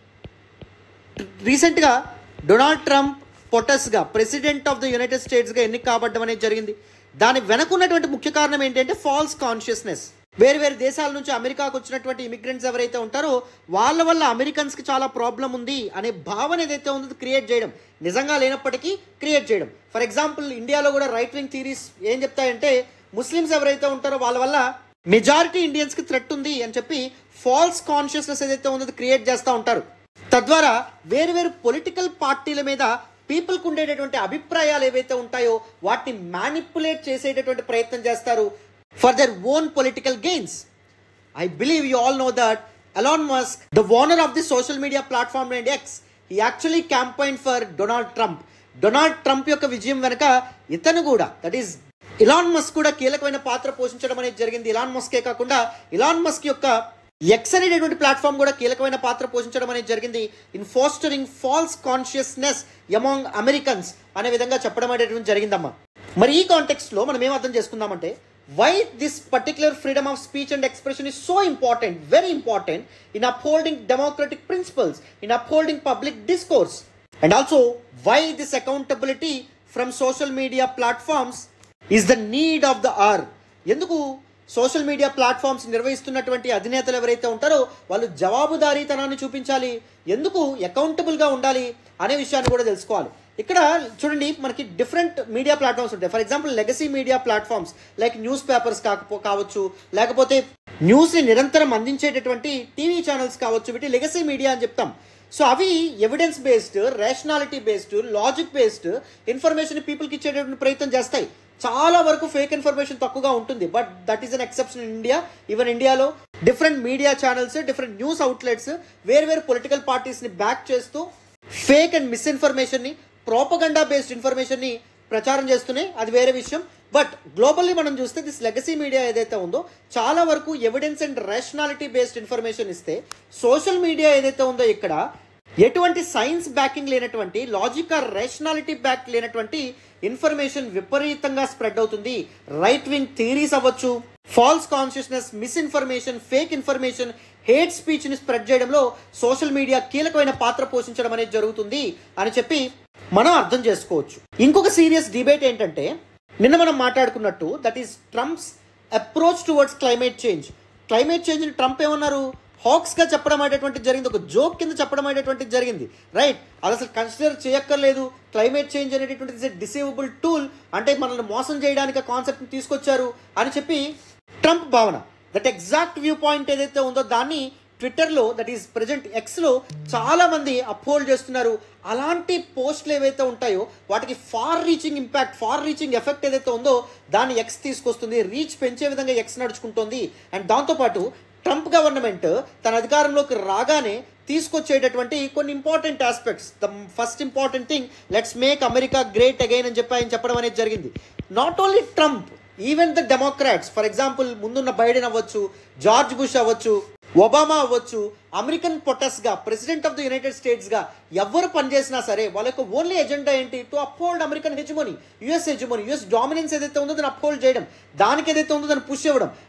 S1: రీసెంట్గా డొనాల్డ్ ట్రంప్ పొటస్గా ప్రెసిడెంట్ ఆఫ్ ద యునైటెడ్ స్టేట్స్గా ఎన్నిక కాబడ్డం అనేది జరిగింది. దాని వెనకున్నటువంటి ముఖ్య కారణం ఏంటంటే ఫాల్స్ కాన్షియస్నెస్. వేరు వేరు దేశాల నుంచి అమెరికాకు వచ్చినటువంటి ఇమిగ్రెంట్స్ ఎవరైతే ఉంటారో వాళ్ళ వల్ల అమెరికన్స్కి చాలా ప్రాబ్లం ఉంది అనే భావన ఏదైతే ఉందో క్రియేట్ చేయడం, నిజంగా లేనప్పటికీ క్రియేట్ చేయడం. ఫర్ ఎగ్జాంపుల్ ఇండియాలో కూడా రైట్ వింగ్ థియరీస్ ఏం చెప్తాయంటే ముస్లిమ్స్ ఎవరైతే ఉంటారో వాళ్ళ వల్ల మెజారిటీ ఇండియన్స్కి థ్రెట్ ఉంది అని చెప్పి ఫాల్స్ కాన్షియస్నెస్ ఏదైతే ఉందో క్రియేట్ చేస్తూ ఉంటారు. తద్వారా వేరు వేరు పొలిటికల్ పార్టీల మీద పీపుల్కి ఉండేటటువంటి అభిప్రాయాలు ఏవైతే ఉంటాయో వాటిని మ్యానిపులేట్ చేసేటటువంటి ప్రయత్నం చేస్తారు for their own political gains. I believe you all know that Elon Musk, the owner of the social media platform and X, he actually campaign for Donald Trump. Donald Trump యొక్క విజయం వెనక ఇతను కూడా, that is Elon Musk కూడా కీలకమైన పాత్ర పోషించడం అనేది జరిగింది. ఇలాన్ మస్కే కాకుండా ఇలాన్ మస్క్ యొక్క ఎక్స్ అనేటటువంటి ప్లాట్ఫామ్ కూడా కీలకమైన పాత్ర పోషించడం అనేది జరిగింది in fostering false consciousness among Americans అనే విధంగా చెప్పడం అనేటువంటి జరిగిందమ్మా. మరి ఈ కాంటెక్స్ట్లో మనం ఏం అర్థం చేసుకుందామంటే why this particular freedom of speech and expression is so important, very important in upholding democratic principles, in upholding public discourse, and also why this accountability from social media platforms is the need of the hour. ఎందుకు social media platforms నిర్వహిస్తున్నటువంటి అధినేతలు ఎవరైతే ఉంటారో వాళ్ళు జవాబుదారీతనాన్ని చూపించాలి, ఎందుకు అకౌంటబుల్గా ఉండాలి అనే విషయాన్ని కూడా తెలుసుకోవాలి. ఇక్కడ చూడండి మనకి డిఫరెంట్ మీడియా ప్లాట్ఫామ్స్ ఉంటాయి. For example legacy media platforms like newspapers కాకపో కావచ్చు లేకపోతే న్యూస్ని నిరంతరం అందించేటటువంటి టీవీ ఛానల్స్ కావచ్చు, వీటి లెగసీ మీడియా అని చెప్తాం. సో అవి evidence based, rationality based, logic based information పీపుల్కి ఇచ్చేటటువంటి ప్రయత్నం చేస్తాయి. చాలా వరకు ఫేక్ ఇన్ఫర్మేషన్ తక్కువగా ఉంటుంది, but that is an exception in India. Even ఇండియాలో different media channels, different news outlets వేరు వేరు పొలిటికల్ పార్టీస్ని బ్యాక్ చేస్తూ ఫేక్ అండ్ మిస్ఇన్ఫర్మేషన్ని, ప్రోపగండా బేస్డ్ ఇన్ఫర్మేషన్ని ప్రచారం చేస్తున్నాయి, అది వేరే విషయం. బట్ గ్లోబల్లీ మనం చూస్తే దిస్ లెగసీ మీడియా ఏదైతే ఉందో చాలా వరకు evidence and rationality based information ఇస్తే, సోషల్ మీడియా ఏదైతే ఉందో ఇక్కడ ఎటువంటి సైన్స్ బ్యాకింగ్ లేనటువంటి, లాజిక్ ఆర్ రేషనాలిటీ బ్యాక్ లేనటువంటి ఇన్ఫర్మేషన్ విపరీతంగా స్ప్రెడ్ అవుతుంది. రైట్ వింగ్ థియరీస్ అవ్వచ్చు, false consciousness, misinformation, fake information, hate స్పీచ్ని స్ప్రెడ్ చేయడంలో సోషల్ మీడియా కీలకమైన పాత్ర పోషించడం అనేది జరుగుతుంది అని చెప్పి మనం అర్థం చేసుకోవచ్చు. ఇంకొక సీరియస్ డిబేట్ ఏంటంటే నిన్న మనం మాట్లాడుకున్నట్టు that is Trump's approach towards climate change. Climate చేంజ్ని ట్రంప్ ఏమన్నారు, హాక్స్గా చెప్పడం అనేటువంటిది జరిగింది, ఒక జోక్ కింద చెప్పడం అనేటువంటిది జరిగింది. రైట్, అది అసలు కన్సిడర్ చేయక్కర్లేదు. క్లైమేట్ చేంజ్ అనేటటువంటిది డిసేవబుల్ టూల్, అంటే మనల్ని మోసం చేయడానికి ఆ కాన్సెప్ట్ని తీసుకొచ్చారు అని చెప్పి ట్రంప్ భావన. దట్ ఎగ్జాక్ట్ వ్యూ పాయింట్ ఏదైతే ఉందో దాన్ని ట్విట్టర్లో, దట్ ఈస్ ప్రజెంట్ ఎక్స్లో చాలా మంది అప్హోల్డ్ చేస్తున్నారు. అలాంటి పోస్టులు ఏవైతే ఉంటాయో వాటికి far reaching impact, far reaching effect ఏదైతే ఉందో దాన్ని ఎక్స్ తీసుకొస్తుంది, రీచ్ పెంచే విధంగా ఎక్స్ నడుచుకుంటుంది. అండ్ దాంతోపాటు ట్రంప్ గవర్నమెంట్ తన అధికారంలోకి రాగానే తీసుకొచ్చేటటువంటి కొన్ని important aspects. The first important thing, let's make America great again అని చెప్పి ఆయన చెప్పడం అనేది జరిగింది. Not only Trump, even the Democrats, for example ముందున్న బైడెన్ అవ్వచ్చు, జార్జ్ బుష్ అవ్వచ్చు, ఒబామా అవ్వచ్చు, అమెరికన్ పొటస్గా ప్రెసిడెంట్ ఆఫ్ ద యునైటెడ్ స్టేట్స్గా ఎవరు పనిచేసినా సరే వాళ్ళ యొక్క ఓన్లీ ఎజెండా ఏంటి, to uphold American hegemony, US hegemony, US dominance ఏదైతే ఉందో దాన్ని అప్హోల్డ్ చేయడం, దానికి ఏదైతే ఉందో దాన్ని పుష్ ఇవ్వడం. బట్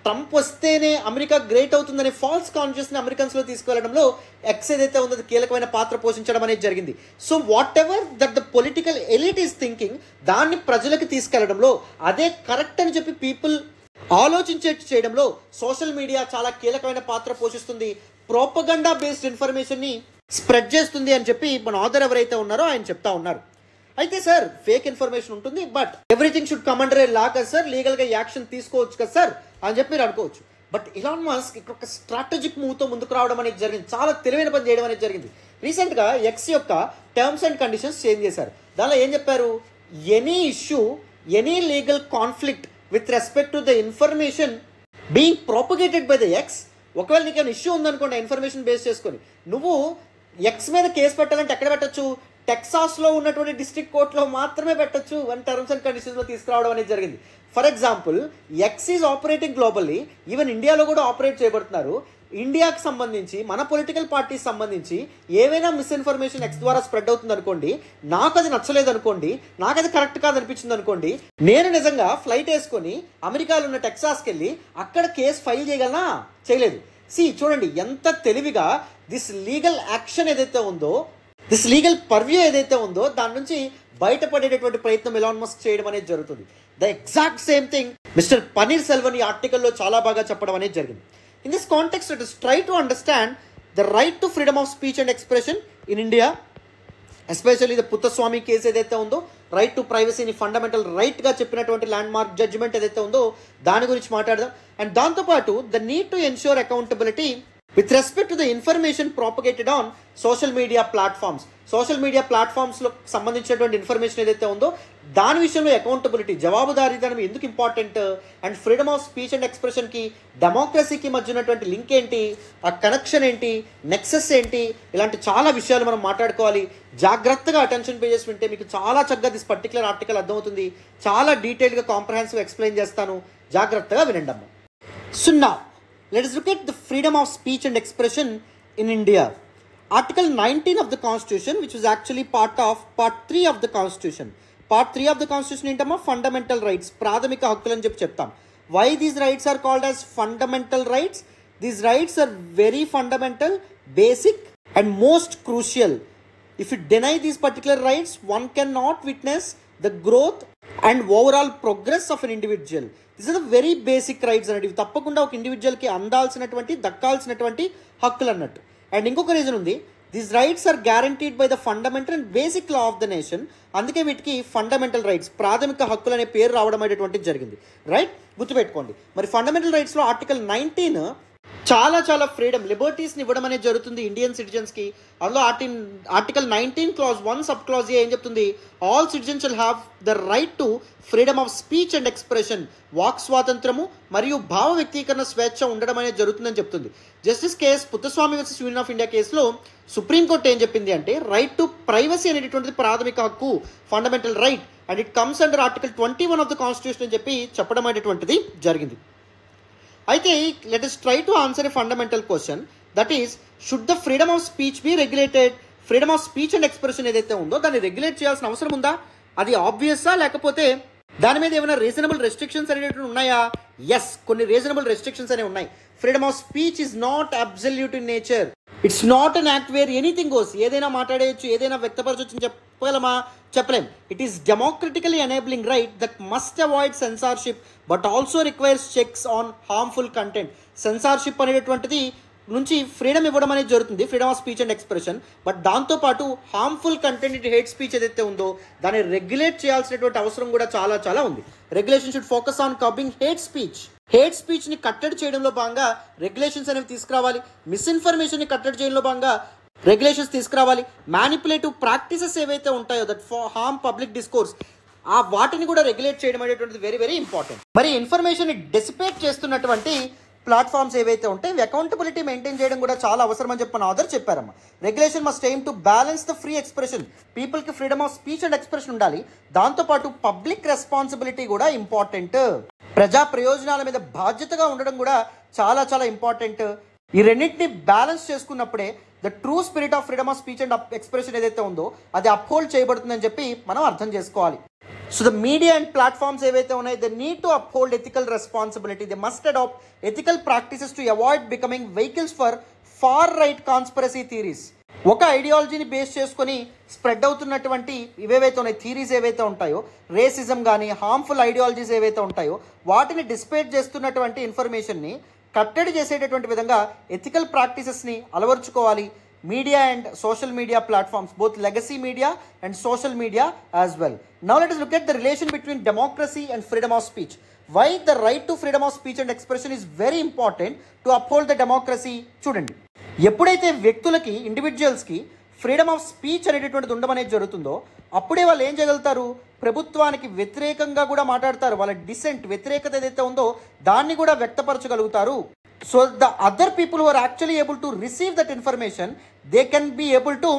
S1: ట్రంప్ వస్తేనే అమెరికా గ్రేట్ అవుతుందనే ఫాల్స్ కాన్షియస్ని అమెరికన్స్లో తీసుకువెళ్ళడంలో ఎక్స్ ఏదైతే ఉందో అది కీలకమైన పాత్ర పోషించడం అనేది జరిగింది. So whatever that the political elite is thinking, దాన్ని ప్రజలకు తీసుకెళ్లడంలో అదే కరెక్ట్ అని చెప్పి పీపుల్ ఆలోచించేట్టు చేయడంలో సోషల్ మీడియా చాలా కీలకమైన పాత్ర పోషిస్తుంది. ప్రోపగండా బేస్డ్ ఇన్ఫర్మేషన్ని స్ప్రెడ్ చేస్తుంది అని చెప్పి మన ఆథర్ ఎవరైతే ఉన్నారో ఆయన చెప్తా ఉన్నారు. అయితే సార్ ఫేక్ ఇన్ఫర్మేషన్ ఉంటుంది, but everything should come under a law కదా సార్, లీగల్గా యాక్షన్ తీసుకోవచ్చు కదా సార్ అని చెప్పి మీరు అనుకోవచ్చు. బట్ ఇలాన్ మస్క్ ఇక్కడ ఒక స్ట్రాటజిక్ మూవ్తో ముందుకు రావడం అనేది జరిగింది, చాలా తెలివైన పని చేయడం అనేది జరిగింది. రీసెంట్గా ఎక్స్ యొక్క టర్మ్స్ అండ్ కండిషన్స్ చేంజ్ చేశారు. దానిలో ఏం చెప్పారు, any issue, any legal conflict with respect to the information being propagated by the X, ఒకవేళ నీకు ఏమైనా ఇష్యూ ఉందనుకోండి ఇన్ఫర్మేషన్ బేస్ చేసుకొని, నువ్వు ఎక్స్ మీద కేసు పెట్టాలంటే ఎక్కడ పెట్టచ్చు, టెక్సాస్లో ఉన్నటువంటి డిస్ట్రిక్ట్ కోర్టులో మాత్రమే పెట్టచ్చు అని టర్మ్స్ అండ్ కండిషన్స్లో తీసుకురావడం అనేది జరిగింది. For example X is operating globally, even ఇండియాలో కూడా ఆపరేట్ చేయబడుతున్నారు. ఇండియాకి సంబంధించి మన పొలిటికల్ పార్టీస్ సంబంధించి ఏవైనా మిస్ఇన్ఫర్మేషన్ ఎక్స్ ద్వారా స్ప్రెడ్ అవుతుంది అనుకోండి, నాకు అది నచ్చలేదు అనుకోండి, నాకు అది కరెక్ట్ కాదు అనిపించింది అనుకోండి, నేను నిజంగా ఫ్లైట్ వేసుకొని అమెరికాలో ఉన్న టెక్సాస్కి వెళ్ళి అక్కడ కేసు ఫైల్ చేయగలనా, చేయలేదు. సి చూడండి ఎంత తెలివిగా దిస్ లీగల్ యాక్షన్ ఏదైతే ఉందో, దిస్ లీగల్ పర్వ్యూ ఏదైతే ఉందో దాని నుంచి బయటపడేటటువంటి ప్రయత్నం ఎలాన్ మస్క్ చేయడం అనేది జరుగుతుంది. The exact same thing mister Panneer Selvan ఈ ఆర్టికల్లో చాలా బాగా చెప్పడం అనేది జరిగింది. In this context it is try to understand the right to freedom of speech and expression in India, especially the Puttaswamy case ఏదైతే ఉందో, రైట్ టు ప్రైవసీని ఫండమెంటల్ రైట్గా చెప్పినటువంటి ల్యాండ్ మార్క్ జడ్జిమెంట్ ఏదైతే ఉందో దాని గురించి మాట్లాడదాం. అండ్ దాంతోపాటు the need to ensure accountability with respect to the information propagated on social media platforms. Social media ప్లాట్ఫామ్స్లో సంబంధించినటువంటి ఇన్ఫర్మేషన్ ఏదైతే ఉందో దాని విషయంలో అకౌంటబిలిటీ, జవాబుదారీతనం ఎందుకు important, and freedom of speech and ఎక్స్ప్రెషన్కి డెమోక్రసీకి మధ్య ఉన్నటువంటి లింక్ ఏంటి, ఆ కనెక్షన్ ఏంటి, నెక్సెస్ ఏంటి, ఇలాంటి చాలా విషయాలు మనం మాట్లాడుకోవాలి. జాగ్రత్తగా అటెన్షన్ పే చేసి వింటే మీకు చాలా చక్కగా దిస్ పర్టికులర్ ఆర్టికల్ అర్థమవుతుంది. చాలా డీటెయిల్గా కాంప్రహెన్సివ్ ఎక్స్ప్లెయిన్ చేస్తాను, జాగ్రత్తగా వినండి అమ్మ. సున్నా let us look at the freedom of speech and expression in India. Article nineteen of the Constitution, which was actually part of part three of the Constitution. Part three of the Constitution ఏంటమ్మా, fundamental rights, ప్రాథమిక హక్కులు అని చెప్పి చెప్తాం. Why these rights are called as fundamental rights? These rights are very fundamental, basic and most crucial. If you deny these particular rights, one cannot witness the growth and overall progress of an individual. This are the very basic rights అన్నట్టు, ఇవి తప్పకుండా ఒక ఇండివిజువల్కి అందాల్సినటువంటి దక్కాల్సినటువంటి హక్కులు అన్నట్టు. And ఇంకొక reason ఉంది, these rights are guaranteed by the fundamental and basic law of the nation. అందుకే వీటికి ఫండమెంటల్ రైట్స్, ప్రాథమిక హక్కులు అనే పేరు రావడం అనేటువంటిది జరిగింది. రైట్, గుర్తుపెట్టుకోండి. మరి ఫండమెంటల్ రైట్స్లో ఆర్టికల్ నైన్టీన్ చాలా చాలా ఫ్రీడమ్, లిబర్టీస్ని ఇవ్వడం అనేది జరుగుతుంది ఇండియన్ సిటిజన్స్కి. అందులో ఆర్టిన్ article nineteen clause one sub clause A ఏం చెప్తుంది, all citizens will have the right to freedom of speech and expression, వాక్ స్వాతంత్రము మరియు భావ వ్యక్తీకరణ స్వేచ్ఛ ఉండడం అనేది జరుగుతుందని చెప్తుంది. Justice case Puttaswamy versus union of India కేసులో సుప్రీంకోర్టు ఏం చెప్పింది అంటే, రైట్ టు ప్రైవసీ అనేటటువంటిది ప్రాథమిక హక్కు, fundamental right, and it comes under article twenty one of the constitution అని చెప్పి చెప్పడం అనేటువంటిది జరిగింది. అయితే let us try to answer a fundamental question, that is, should the freedom of speech be regulated? Freedom of speech and expression ఏదైతే ఉందో దాన్ని regulate చేయాల్సిన అవసరం ఉందా? అది ఆబ్వియస్సా, లేకపోతే దాని మీద ఏమైనా రీజనబుల్ రెస్ట్రిక్షన్స్ అనేటువంటి ఉన్నాయా? ఎస్, కొన్ని రీజనబుల్ రెస్ట్రిక్షన్స్ అనేవి ఉన్నాయి. Freedom of speech is not absolute in nature. It's not an act where anything goes. ఏదైనా మాట్లాడేయచ్చు, ఏదైనా వ్యక్తపరచవచ్చు అని చెప్పగలమా? చెప్పలేం. It is democratically enabling right that must avoid censorship but also requires checks on harmful content. Censorship అనేటటువంటిది నుంచి freedom ఇవ్వడం అనేది జరుగుతుంది, freedom of speech and expression. But దాంతోపాటు హార్మ్ఫుల్ కంటెంట్, ఇటు హేట్ స్పీచ్ ఏదైతే ఉందో దాన్ని రెగ్యులేట్ చేయాల్సినటువంటి అవసరం కూడా చాలా చాలా ఉంది. Regulation should focus on curbing hate speech. Hate స్పీచ్ని కట్టడి చేయడంలో భాగంగా రెగ్యులేషన్స్ అనేవి తీసుకురావాలి. మిస్ఇన్ఫర్మేషన్ని కట్టడి చేయడంలో భాగంగా రెగ్యులేషన్స్ తీసుకురావాలి. మ్యానిపులేటివ్ ప్రాక్టీసెస్ ఏవైతే ఉంటాయో that for harm public discourse, ఆ వాటిని కూడా రెగ్యులేట్ చేయడం అనేటువంటిది వెరీ వెరీ ఇంపార్టెంట్. మరి ఇన్ఫర్మేషన్ని డెసిపేట్ చేస్తున్నటువంటి ప్లాట్ఫామ్స్ ఏవైతే ఉంటాయి ఇవి అకౌంటబిలిటీ మెయింటైన్ చేయడం కూడా చాలా అవసరం అని చెప్పిన ఆథర్ చెప్పారమ్మా. Regulation must aim to balance the free expression. పీపుల్కి freedom of speech and expression ఉండాలి, దాంతోపాటు పబ్లిక్ రెస్పాన్సిబిలిటీ కూడా ఇంపార్టెంట్. ప్రజా ప్రయోజనాల మీద బాధ్యతగా ఉండడం కూడా చాలా చాలా ఇంపార్టెంట్. ఈ రెండింటిని బ్యాలెన్స్ చేసుకున్నప్పుడే the true spirit of freedom of speech and expression ఏదైతే ఉందో అది అప్హోల్డ్ చేయబడుతుందని చెప్పి మనం అర్థం చేసుకోవాలి. So the media and platforms ఏవైతే ఉన్నాయో they need to uphold ethical responsibility. They must adopt ethical practices to avoid becoming vehicles for far right conspiracy theories. ఒక ఐడియాలజీని బేస్ చేసుకొని స్ప్రెడ్ అవుతున్నటువంటి ఇవేవైతే ఉన్నాయి థీరీస్ ఏవైతే ఉంటాయో, రేసిజం కానీ హార్మ్ఫుల్ ఐడియాలజీస్ ఏవైతే ఉంటాయో వాటిని డిస్పేట్ చేస్తున్నటువంటి ఇన్ఫర్మేషన్ని కట్టడి చేసేటటువంటి విధంగా ఎథికల్ ప్రాక్టీసెస్ని అలవర్చుకోవాలి media and social media platforms, both legacy media and social media as well. Now let us look at the relation between democracy and freedom of speech. Why the right to freedom of speech and expression is very important to uphold the democracy. చూడండి, ఎప్పుడైతే వ్యక్తులకి ఇండివిజువల్స్కి freedom of speech అనేటటువంటిది ఉండడం అనేది జరుగుతుందో అప్పుడే వాళ్ళు ఏం చేయగలుగుతారు, ప్రభుత్వానికి వ్యతిరేకంగా కూడా మాట్లాడతారు. వాళ్ళ డిసెంట్ వ్యతిరేకత ఏదైతే ఉందో దాన్ని కూడా వ్యక్తపరచగలుగుతారు. So the other people who are actually able to receive that information, they can be able to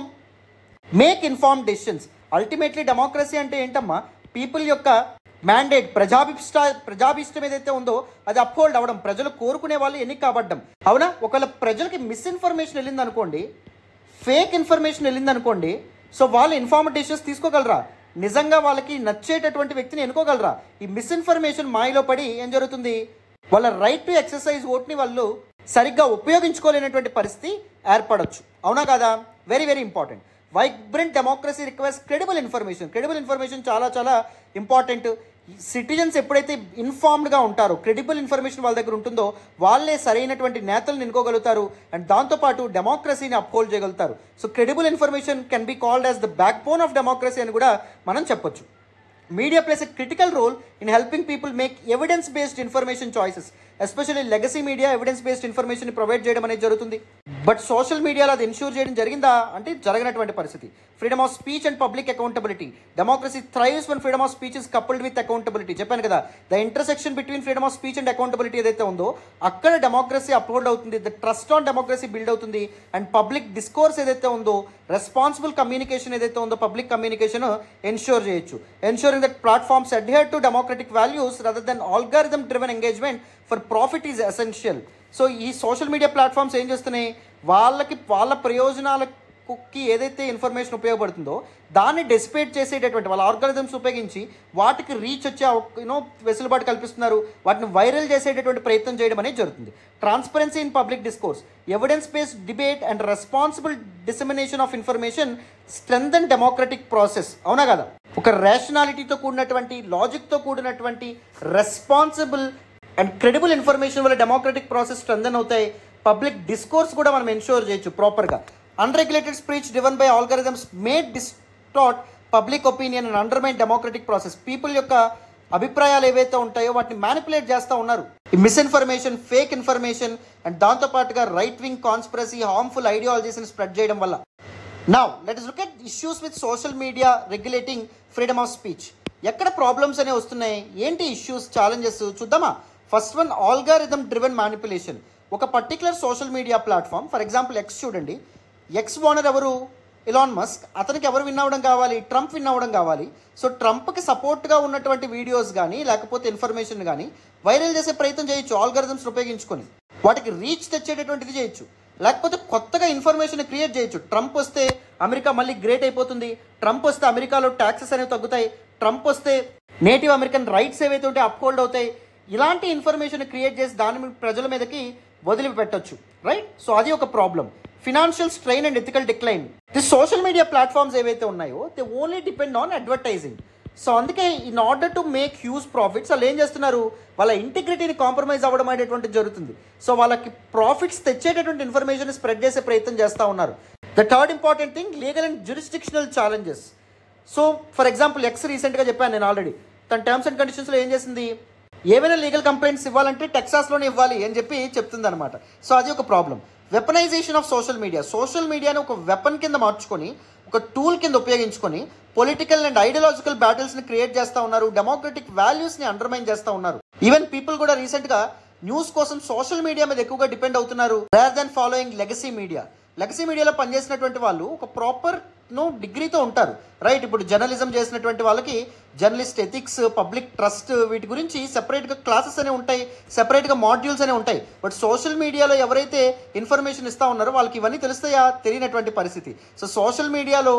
S1: make informed decisions. Ultimately democracy అంటే ఏంటమ్మా, పీపుల్ యొక్క మ్యాండేట్ ప్రజాభిష్ట ప్రజాభిష్టం ఏదైతే ఉందో అది అప్హోల్డ్ అవ్వడం, ప్రజలు కోరుకునే వాళ్ళు ఎన్నిక కాబడ్డం. అవునా, ఒకవేళ ప్రజలకి మిస్ఇన్ఫర్మేషన్ వెళ్ళింది అనుకోండి, ఫేక్ ఇన్ఫర్మేషన్ వెళ్ళింది అనుకోండి, సో వాళ్ళు ఇన్ఫార్మ్డ్ డెసిషన్స్ తీసుకోగలరా, నిజంగా వాళ్ళకి నచ్చేటటువంటి వ్యక్తిని ఎన్నుకోగలరా? ఈ మిస్ఇన్ఫర్మేషన్ మాయలో పడి ఏం జరుగుతుంది, వాళ్ళ రైట్ టు ఎక్సర్సైజ్ ఓట్ని వాళ్ళు సరిగ్గా ఉపయోగించుకోలేనటువంటి పరిస్థితి ఏర్పడవచ్చు. అవునా కదా? Very very important. Vibrant democracy requires credible information. Credible information చాలా చాలా ఇంపార్టెంట్. సిటిజన్స్ ఎప్పుడైతే ఇన్ఫార్మ్డ్గా ఉంటారో, క్రెడిబుల్ ఇన్ఫర్మేషన్ వాళ్ళ దగ్గర ఉంటుందో వాళ్ళే సరైనటువంటి నేతలను ఎన్నుకోగలుగుతారు అండ్ దాంతోపాటు డెమోక్రసీని అప్హోల్డ్ చేయగలుగుతారు. So credible information can be called as the backbone of democracy అని కూడా మనం చెప్పొచ్చు. Media plays a critical role in helping people make evidence-based information choices. Especially legacy media evidence-based information provide చేయడం అనేది జరుగుతుంది. But social మీడియాలో అది ensure చేయడం జరిగిందా అంటే జరగనటువంటి పరిస్థితి. Freedom of speech and public accountability. Democracy thrives when freedom of speech is coupled with accountability. చెప్పాను కదా, the intersection between freedom of speech and accountability ఏదైతే ఉందో అక్కడ డెమోక్రసీ అప్హోల్డ్ అవుతుంది, the trust on democracy build అవుతుంది and public discourse ఏదైతే ఉందో, responsible communication ఏదైతే ఉందో, పబ్లిక్ కమ్యూనికేషన్ ఎన్ష్యూర్ చేయొచ్చు. Ensuring that platforms adhere to democratic values rather than algorithm driven engagement for profit is essential. So ఈ social media platforms ఏం చేస్తున్నాయి, వాళ్ళకి వాళ్ళ ప్రయోజనాలకి ఏదైతే ఇన్ఫర్మేషన్ ఉపయోగపడుతుందో దాన్ని డిస్పేట్ చేసేటటువంటి వాళ్ళ ఆల్గారిథమ్స్ ఉపయోగించి వాటికి రీచ్ వచ్చే యూనో వెసులుబాటు కల్పిస్తున్నారు, వాటిని వైరల్ చేసేటటువంటి ప్రయత్నం చేయడం అనేది జరుగుతుంది. Transparency in public discourse, evidence based debate and responsible dissemination of information strengthen democratic process. అవునా కదా? ఒక రేషనాలిటీతో కూడినటువంటి, లాజిక్తో కూడినటువంటి రెస్పాన్సిబుల్ అండ్ క్రెడిబుల్ ఇన్ఫర్మేషన్ వల్ల డెమోక్రటిక్ ప్రాసెస్ స్ట్రెంథెన్ అవుతాయి. పబ్లిక్ డిస్కోర్స్ కూడా మనం ఎన్ష్యూర్ చేయొచ్చు ప్రాపర్గా. Unregulated speech driven by algorithms may distort public opinion and undermine democratic process. People యొక్క అభిప్రాయాలు ఏవైతే ఉంటాయో వాటిని మ్యానిపులేట్ చేస్తూ ఉన్నారు. ఈ మిస్ఇన్ఫర్మేషన్, ఫేక్ ఇన్ఫర్మేషన్ అండ్ దాంతోపాటుగా రైట్ వింగ్ కాన్స్పిరసీ, హార్మ్ఫుల్ ఐడియాలజీస్ని స్ప్రెడ్ చేయడం వల్ల. Now let us look at issues with social media regulating freedom of speech. ఎక్కడ ప్రాబ్లమ్స్ అనేవి వస్తున్నాయి, ఏంటి ఇష్యూస్, ఛాలెంజెస్ చూద్దామా. First one, algorithm driven manipulation. ఒక particular social media platform, for example X చూడండి. ఎక్స్ ఓనర్ ఎవరు? Elon Musk. అతనికి ఎవరు విన్ అవ్వడం కావాలి? ట్రంప్ విన్ అవ్వడం కావాలి. సో ట్రంప్కి సపోర్ట్గా ఉన్నటువంటి వీడియోస్ కానీ లేకపోతే ఇన్ఫర్మేషన్ కానీ వైరల్ చేసే ప్రయత్నం చేయొచ్చు ఆల్గారిథమ్స్ ఉపయోగించుకొని, వాటికి రీచ్ తెచ్చేటటువంటిది చేయొచ్చు. లేకపోతే కొత్తగా ఇన్ఫర్మేషన్ క్రియేట్ చేయొచ్చు. ట్రంప్ వస్తే అమెరికా మళ్ళీ గ్రేట్ అయిపోతుంది, ట్రంప్ వస్తే అమెరికాలో ట్యాక్సెస్ అనేవి తగ్గుతాయి, ట్రంప్ వస్తే నేటివ్ అమెరికన్ రైట్స్ ఏవైతే ఉంటే అప్హోల్డ్ అవుతాయి. ఇలాంటి ఇన్ఫర్మేషన్ క్రియేట్ చేసి దాని ప్రజల మీదకి వదిలిపెట్టచ్చు, రైట్? సో అది ఒక problem. Financial strain and ethical decline. The social media platforms ఏవైతే ఉన్నాయో they only depend on advertising. So అందుకే in order to make huge profits వాళ్ళు ఏం చేస్తున్నారు, వాళ్ళ ఇంటిగ్రిటీని కాంప్రమైజ్ అవ్వడం అనేటువంటిది జరుగుతుంది. సో వాళ్ళకి ప్రాఫిట్స్ తెచ్చేటటువంటి ఇన్ఫర్మేషన్ స్ప్రెడ్ చేసే ప్రయత్నం చేస్తూ ఉన్నారు. The third important thing, legal and jurisdictional challenges. So for example X రీసెంట్గా చెప్పాను నేను ఆల్రెడీ, తన టర్మ్స్ అండ్ కండిషన్స్లో ఏం చేసింది, ఏమైనా లీగల్ కంప్లైంట్స్ ఇవ్వాలంటే టెక్సాస్లోనే ఇవ్వాలి అని చెప్పి చెప్తుంది అనమాట. సో అది ఒక problem. Weaponisation of social media. Social మీడియాని ఒక వెపన్ కింద మార్చుకొని, ఒక టూల్ కింద ఉపయోగించుకొని పొలిటికల్ అండ్ ఐడియాలజికల్ బ్యాటిల్స్ని క్రియేట్ చేస్తూ ఉన్నారు, డెమోక్రటిక్ వాల్యూస్ని అండర్మైన్ చేస్తూ ఉన్నారు. ఈవెన్ పీపుల్ కూడా రీసెంట్గా న్యూస్ కోసం సోషల్ మీడియా మీద ఎక్కువగా డిపెండ్ అవుతున్నారు rather than following legacy media. Legacy మీడియాలో పనిచేసినటువంటి వాళ్ళు ఒక ప్రాపర్ నో డిగ్రీతో ఉంటారు, రైట్? ఇప్పుడు జర్నలిజం చేసినటువంటి వాళ్ళకి జర్నలిస్ట్ ఎథిక్స్, పబ్లిక్ ట్రస్ట్, వీటి గురించి సెపరేట్గా క్లాసెస్ అనేవి ఉంటాయి, సెపరేట్గా మాడ్యూల్స్ అనేవి ఉంటాయి. బట్ సోషల్ మీడియాలో ఎవరైతే ఇన్ఫర్మేషన్ ఇస్తూ ఉన్నారో వాళ్ళకి ఇవన్నీ తెలుస్తాయా? తెలియనటువంటి పరిస్థితి. సో సోషల్ మీడియాలో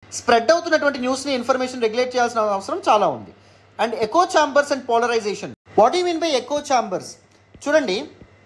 S1: స్ప్రెడ్ అవుతున్నటువంటి న్యూస్ని ఇన్ఫర్మేషన్ రెగ్యులేట్ చేయాల్సిన అవసరం చాలా ఉంది. And echo chambers and polarisation. What you mean by echo chambers? చూడండి,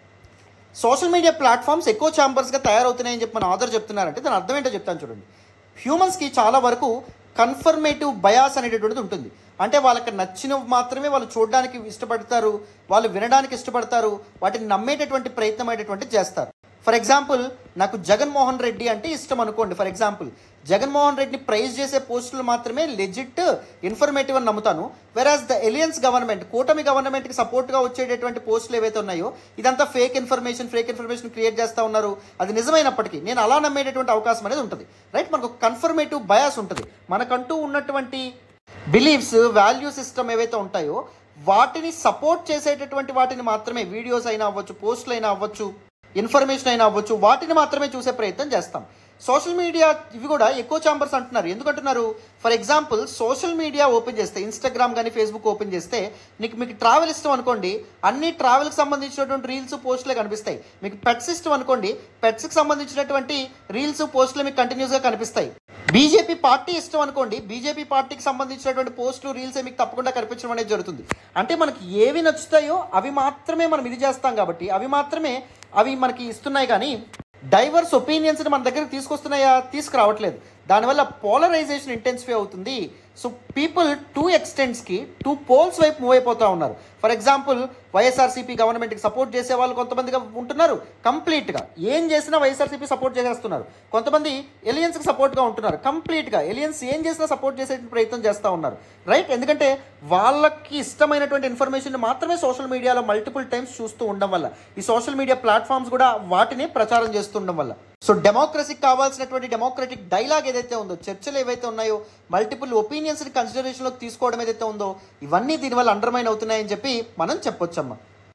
S1: సోషల్ మీడియా ప్లాట్ఫామ్స్ ఎకో ఛాంబర్స్గా తయారవుతున్నాయని చెప్పి మన ఆథర్ చెప్తున్నారంటే దాని అర్థం ఏంటో చెప్తాను చూడండి. హ్యూమన్స్కి చాలా వరకు కన్ఫర్మేటివ్ బయాస్ అనేటటువంటిది ఉంటుంది. అంటే వాళ్ళకి నచ్చినవి మాత్రమే వాళ్ళు చూడడానికి ఇష్టపడతారు, వాళ్ళు వినడానికి ఇష్టపడతారు, వాటిని నమ్మేటటువంటి ప్రయత్నం అయ్యేటటువంటిది చేస్తారు. ఫర్ ఎగ్జాంపుల్, నాకు జగన్మోహన్ రెడ్డి అంటే ఇష్టం అనుకోండి. ఫర్ ఎగ్జాంపుల్, జగన్మోహన్ రెడ్డిని ప్రైజ్ చేసే పోస్టులు మాత్రమే లెజిట్, ఇన్ఫర్మేటివ్ అని నమ్ముతాను. వెరాజ్ ద ఎలియన్స్ గవర్నమెంట్, కూటమి గవర్నమెంట్కి సపోర్ట్గా వచ్చేటటువంటి పోస్టులు ఏవైతే ఉన్నాయో ఇదంతా fake information fake information create చేస్తూ ఉన్నారు. అది నిజమైనప్పటికీ నేను అలా నమ్మేటటువంటి అవకాశం అనేది ఉంటుంది. రైట్, మనకు కన్ఫర్మేటివ్ బయాస్ ఉంటుంది. మనకంటూ ఉన్నటువంటి బిలీఫ్స్, వాల్యూ సిస్టమ్ ఏవైతే ఉంటాయో వాటిని సపోర్ట్ చేసేటటువంటి వాటిని మాత్రమే, వీడియోస్ అయినా అవ్వచ్చు, పోస్టులు అయినా అవ్వచ్చు, ఇన్ఫర్మేషన్ అయినా అవ్వచ్చు, వాటిని మాత్రమే చూసే ప్రయత్నం చేస్తాం. సోషల్ మీడియా ఇవి కూడా ఎకో ఛాంబర్స్ అంటున్నారు. ఎందుకంటున్నారు? For example, social media open చేస్తే, ఇన్స్టాగ్రామ్ కానీ ఫేస్బుక్ ఓపెన్ చేస్తే, నీకు మీకు ట్రావెల్ ఇష్టం అనుకోండి, అన్ని ట్రావెల్కి సంబంధించినటువంటి రీల్స్, పోస్టులే కనిపిస్తాయి. మీకు పెట్స్ ఇష్టం అనుకోండి, పెట్స్కి సంబంధించినటువంటి రీల్స్, పోస్టులు మీకు కంటిన్యూస్గా కనిపిస్తాయి. బీజేపీ పార్టీ ఇష్టం అనుకోండి, బీజేపీ పార్టీకి సంబంధించినటువంటి పోస్టులు, రీల్స్ మీకు తప్పకుండా కనిపించడం అనేది జరుగుతుంది. అంటే మనకి ఏవి నచ్చుతాయో అవి మాత్రమే మనం ఇది చేస్తాం కాబట్టి అవి మాత్రమే అవి మనకి ఇస్తున్నాయి. కానీ డైవర్స్ ఒపీనియన్స్ని మన దగ్గరికి తీసుకొస్తున్నాయా? తీసుకురావట్లేదు. దానివల్ల పోలరైజేషన్ ఇంటెన్సిఫై అవుతుంది. సో పీపుల్ టూ ఎక్స్టెంట్స్కి, టూ పోల్స్ వైపు మూవ్ అయిపోతూ ఉన్నారు. ఫర్ ఎగ్జాంపుల్, వైఎస్ఆర్సీపీ గవర్నమెంట్కి సపోర్ట్ చేసే వాళ్ళు కొంతమందిగా ఉంటున్నారు, కంప్లీట్గా ఏం చేసినా వైఎస్ఆర్సీపీ సపోర్ట్ చేసేస్తున్నారు. కొంతమంది ఎలియన్స్కి సపోర్ట్గా ఉంటున్నారు, కంప్లీట్గా ఎలియన్స్ ఏం చేసినా సపోర్ట్ చేసే ప్రయత్నం చేస్తూ ఉన్నారు. రైట్, ఎందుకంటే వాళ్ళకి ఇష్టమైనటువంటి ఇన్ఫర్మేషన్ మాత్రమే సోషల్ మీడియాలో మల్టిపుల్ టైమ్స్ చూస్తూ ఉండడం వల్ల, ఈ సోషల్ మీడియా ప్లాట్ఫామ్స్ కూడా వాటిని ప్రచారం చేస్తుండడం వల్ల. సో డెమోక్రసీకి కావాల్సినటువంటి డెమోక్రటిక్ డైలాగ్ ఏదైతే ఉందో, చర్చలు ఏవైతే ఉన్నాయో, మల్టిపుల్ ఒపీనియన్స్ని కన్సిడరేషన్లోకి తీసుకోవడం ఏదైతే ఉందో, ఇవన్నీ దీనివల్ల అండర్మైన్ అవుతున్నాయని చెప్పి మనం చెప్పొచ్చమ్మా.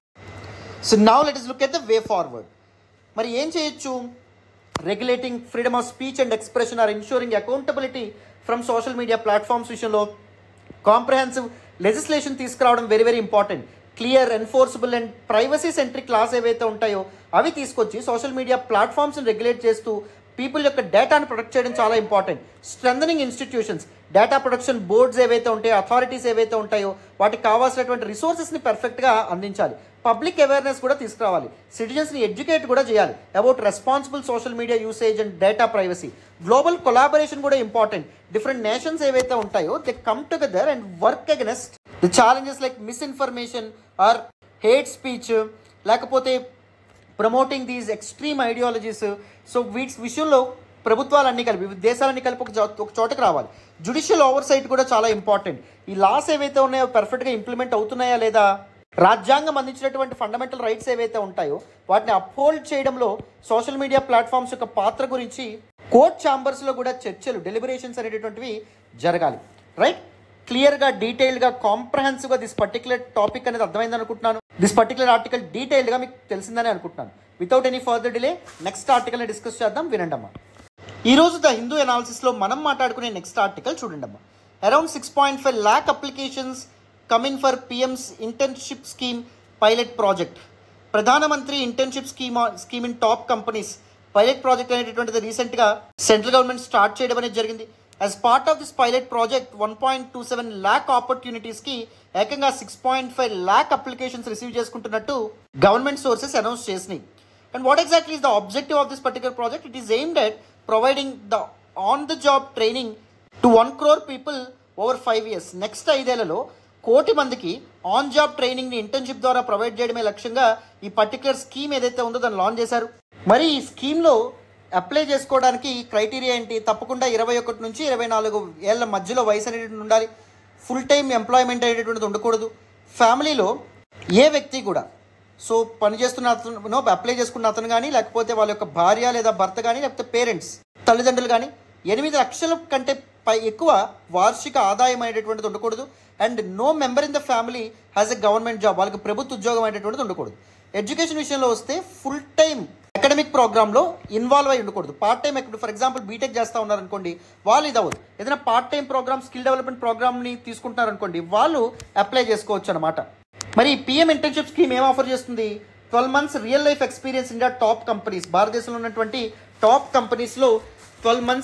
S1: So now let us look at the way forward. మరి ఏం చేయొచ్చు? Regulating freedom of speech and expression or ensuring accountability from social media platforms విషయంలో కాంప్రహెన్సివ్ లెజిస్లేషన్ తీసుకురావడం very very important. Clear, enforceable and privacy centric laws ఏవైతే ఉంటాయో అవి తీసుకొచ్చి social media ప్లాట్ఫామ్స్ని రెగ్యులేట్ చేస్తూ పీపుల్ యొక్క డేటాను ప్రొటెక్ట్ చేయడం చాలా important. Strengthening institutions, data protection boards ఏవైతే ఉంటాయో, అథారిటీస్ ఏవైతే ఉంటాయో వాటికి కావాల్సినటువంటి రిసోర్సెస్ని పర్ఫెక్ట్గా అందించాలి. పబ్లిక్ అవేర్నెస్ కూడా తీసుకురావాలి. సిటిజన్స్ని ఎడ్యుకేట్ కూడా చేయాలి about responsible social media usage and data privacy. Global collaboration కూడా ఇంపార్టెంట్. డిఫరెంట్ నేషన్స్ ఏవైతే ఉంటాయో they come together and work against the challenges like misinformation or hate speech, లేకపోతే promoting these extreme ideologies. So వీటి విషయంలో ప్రభుత్వాలన్నీ కలిపి, దేశాలన్నీ కలిపి ఒక ఒక చోటకి రావాలి. జ్యుడిషియల్ ఓవర్ సైట్ కూడా చాలా ఇంపార్టెంట్. ఈ లాస్ ఏవైతే ఉన్నాయో పర్ఫెక్ట్గా ఇంప్లిమెంట్ అవుతున్నాయా లేదా, రాజ్యాంగం అందించినటువంటి ఫండమెంటల్ రైట్స్ ఏవైతే ఉంటాయో వాటిని అప్హోల్డ్ చేయడంలో సోషల్ మీడియా ప్లాట్ఫామ్స్ యొక్క పాత్ర గురించి కోర్ట్ ఛాంబర్స్లో కూడా చర్చలు, డెలిబరేషన్స్ అనేటటువంటివి జరగాలి. రైట్, క్లియర్గా, డీటెయిల్గా, కాంప్రహెన్సివ్గా దిస్ పర్టికులర్ టాపిక్ అనేది అర్థమైంది అనుకుంటున్నాను. దిస్ పర్టికులర్ ఆర్టికల్ డీటెయిల్గా మీకు తెలిసిందని అనుకుంటున్నాను. Without any further delay next ఆర్టికల్ని డిస్కస్ చేద్దాం. వినండి అమ్మా. ఈరోజు ద హిందూ అనాలిసిస్లో మనం మాట్లాడుకునే నెక్స్ట్ ఆర్టికల్ చూడండి అమ్మా. Around six point five lakh applications coming for PM's internship scheme pilot project. Pradhan Mantri internship scheme scheme in top companies pilot project అనేటటువంటిది రీసెంట్గా సెంట్రల్ గవర్నమెంట్ స్టార్ట్ చేయడం అనేది జరిగింది. As part of this pilot project one point two seven lakh ఆపర్చునిటీస్కి ఏకంగా six point five lakh applications receive చేసుకుంటున్నట్టు government sources announce చేసినాయి. And what exactly is the objective of this particular project? It is aimed at providing the on the job training to one crore people over five years. Next ఐదేళ్లలో కోటి మందికి on job ట్రైనింగ్ని internship ద్వారా provide చేయడమే లక్ష్యంగా ఈ particular scheme ఏదైతే ఉందో దాన్ని లాంచ్ చేశారు. మరి ఈ స్కీమ్లో అప్లై చేసుకోవడానికి క్రైటీరియా ఏంటి? తప్పకుండా ఇరవై ఒకటి నుంచి ఇరవై నాలుగు ఏళ్ళ మధ్యలో వయసు అనేటువంటి ఉండాలి. ఫుల్ టైం ఎంప్లాయ్మెంట్ అనేటువంటిది ఉండకూడదు. ఫ్యామిలీలో ఏ వ్యక్తి కూడా, సో పనిచేస్తున్న అతను, అప్లై చేసుకున్న అతను కానీ, లేకపోతే వాళ్ళ యొక్క భార్య లేదా భర్త కానీ, లేకపోతే పేరెంట్స్, తల్లిదండ్రులు కానీ ఎనిమిది లక్షల కంటే పై ఎక్కువ వార్షిక ఆదాయం అనేటువంటిది ఉండకూడదు. And no member in the family has a government job, వాళ్ళకి ప్రభుత్వ ఉద్యోగం అనేటువంటిది ఉండకూడదు. ఎడ్యుకేషన్ విషయంలో వస్తే ఫుల్ టైం అకాడమిక్ ప్రోగ్రామ్లో ఇన్వాల్వ్ అయి ఉండకూడదు. పార్ట్ టైం, ఇప్పుడు ఫర్ ఎగ్జాంపుల్ బీటెక్ చేస్తూ ఉన్నారనుకోండి, వాళ్ళు ఇది అవ్వదు. ఏదైనా part time programme, skill development ప్రోగ్రామ్ని తీసుకుంటున్నారనుకోండి, వాళ్ళు అప్లై చేసుకోవచ్చు అనమాట. మరి పిఎం ఇంటర్న్షిప్ స్కీమ్ ఏం ఆఫర్ చేస్తుంది? Twelve months real life experience India top companies, భారతదేశంలో ఉన్నటువంటి టాప్ కంపెనీస్లో ట్వెల్వ్ మంత్స్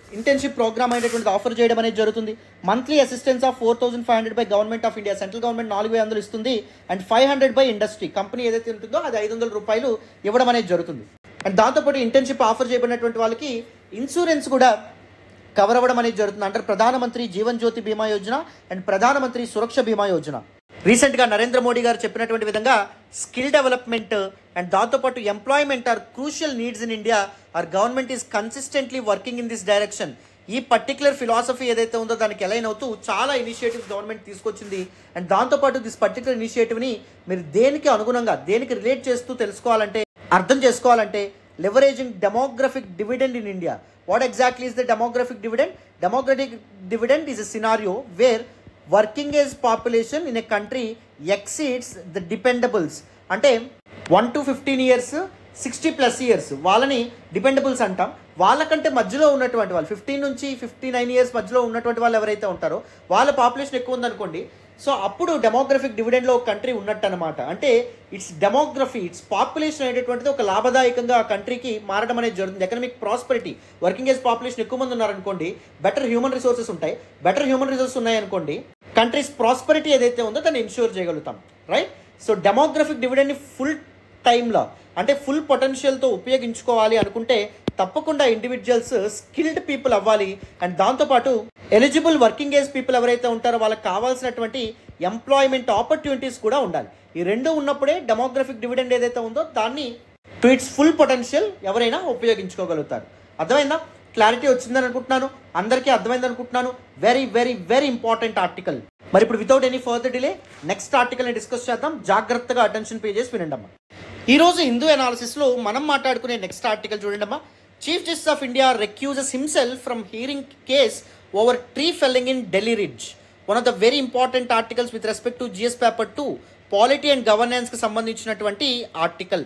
S1: ఇంటర్న్షిప్ ప్రోగ్రామ్ అనేటువంటిది ఆఫర్ చేయడం అనేది జరుగుతుంది. Monthly assistance of four thousand five hundred by government of India, central government నాలుగు వేల వందలు ఇస్తుంది. అండ్ five hundred by industry, company ఏదైతే ఉంటుందో అది ఐదు వందల రూపాయలు ఇవ్వడం అనేది జరుగుతుంది. అండ్ దాంతోపాటు ఇంటర్న్షిప్ ఆఫర్ చేయబడినటువంటి వాళ్ళకి ఇన్సూరెన్స్ కూడా కవర్ అవ్వడం అనేది జరుగుతుంది అంటారు ప్రధానమంత్రి జీవన్ జ్యోతి బీమా యోజన అండ్ ప్రధానమంత్రి సురక్ష బీమా యోజన. రీసెంట్గా నరేంద్ర మోడీ గారు చెప్పినటువంటి విధంగా స్కిల్ డెవలప్మెంట్ అండ్ దాంతోపాటు employment are crucial needs in India, our government is consistently working in this direction. ఈ పర్టికులర్ ఫిలాసఫీ ఏదైతే ఉందో దానికి ఎలైన్ అవుతూ చాలా ఇనిషియేటివ్స్ గవర్నమెంట్ తీసుకొచ్చింది. అండ్ దాంతోపాటు దిస్ పర్టికులర్ ఇనిషియేటివ్ని మీరు దేనికి అనుగుణంగా దేనికి రిలేట్ చేస్తూ తెలుసుకోవాలంటే, అర్థం చేసుకోవాలంటే, leveraging demographic dividend in India. What exactly is the demographic dividend? Demographic dividend is a scenario where working age population in a country exceeds the dependables. అంటే one to fifteen years sixty plus years వాళ్ళని dependables అంటాం. వాళ్ళకంటే మధ్యలో ఉన్నటువంటి వాళ్ళు fifteen నుంచి fifty nine years మధ్యలో ఉన్నటువంటి వాళ్ళు ఎవరైతే ఉంటారో వాళ్ళ పాపులేషన్ ఎక్కువ ఉందనుకోండి. సో అప్పుడు డెమోగ్రఫిక్ డివిడెండ్లో ఒక కంట్రీ ఉన్నట్టు అనమాట. అంటే ఇట్స్ డెమోగ్రఫీ, ఇట్స్ పాపులేషన్ అనేటటువంటిది ఒక లాభదాయకంగా ఆ కంట్రీకి మారడం అనేది జరుగుతుంది. Economic prosperity, working age population ఎక్కువ మంది ఉన్నారనుకోండి, బెటర్ హ్యూమన్ రిసోర్సెస్ ఉంటాయి. బెటర్ హ్యూమన్ రిసోర్సెస్ ఉన్నాయనుకోండి, కంట్రీస్ ప్రాస్పరిటీ ఏదైతే ఉందో దాన్ని ఇన్ష్యూర్ చేయగలుగుతాం, రైట్? సో డెమోగ్రఫిక్ డివిడెండ్ని ఫుల్ టైంలో అంటే ఫుల్ పొటెన్షియల్తో ఉపయోగించుకోవాలి అనుకుంటే తప్పకుండా ఇండివిజువల్స్ స్కిల్డ్ పీపుల్ అవ్వాలి. అండ్ దాంతోపాటు ఎలిజిబుల్ వర్కింగ్ ఏజ్ పీపుల్ ఎవరైతే ఉంటారో వాళ్ళకి కావాల్సినటువంటి ఎంప్లాయ్మెంట్ ఆపర్చునిటీస్ కూడా ఉండాలి. ఈ రెండు ఉన్నప్పుడే డెమోగ్రఫిక్ డివిడెండ్ ఏదైతే ఉందో దాన్ని టు ఇట్స్ ఫుల్ పొటెన్షియల్ ఎవరైనా ఉపయోగించుకోగలుగుతారు. అర్థమైందా? క్లారిటీ వచ్చిందని అనుకుంటున్నాను, అందరికీ అర్థమైంది అనుకుంటున్నాను. Very very very important article. మరి ఇప్పుడు without any further delay next ఆర్టికల్ని డిస్కస్ చేద్దాం. జాగ్రత్తగా అటెన్షన్ పే చేసి వినండి అమ్మా. ఈరోజు హిందూ అనాలిసిస్లో మనం మాట్లాడుకునే నెక్స్ట్ ఆర్టికల్ చూడండి అమ్మా. Chief justice of India recuses himself from hearing case over tree felling in Delhi ridge. One of the very important articles with respect to GS paper two polity and గవర్నెన్స్కి సంబంధించినటువంటి article.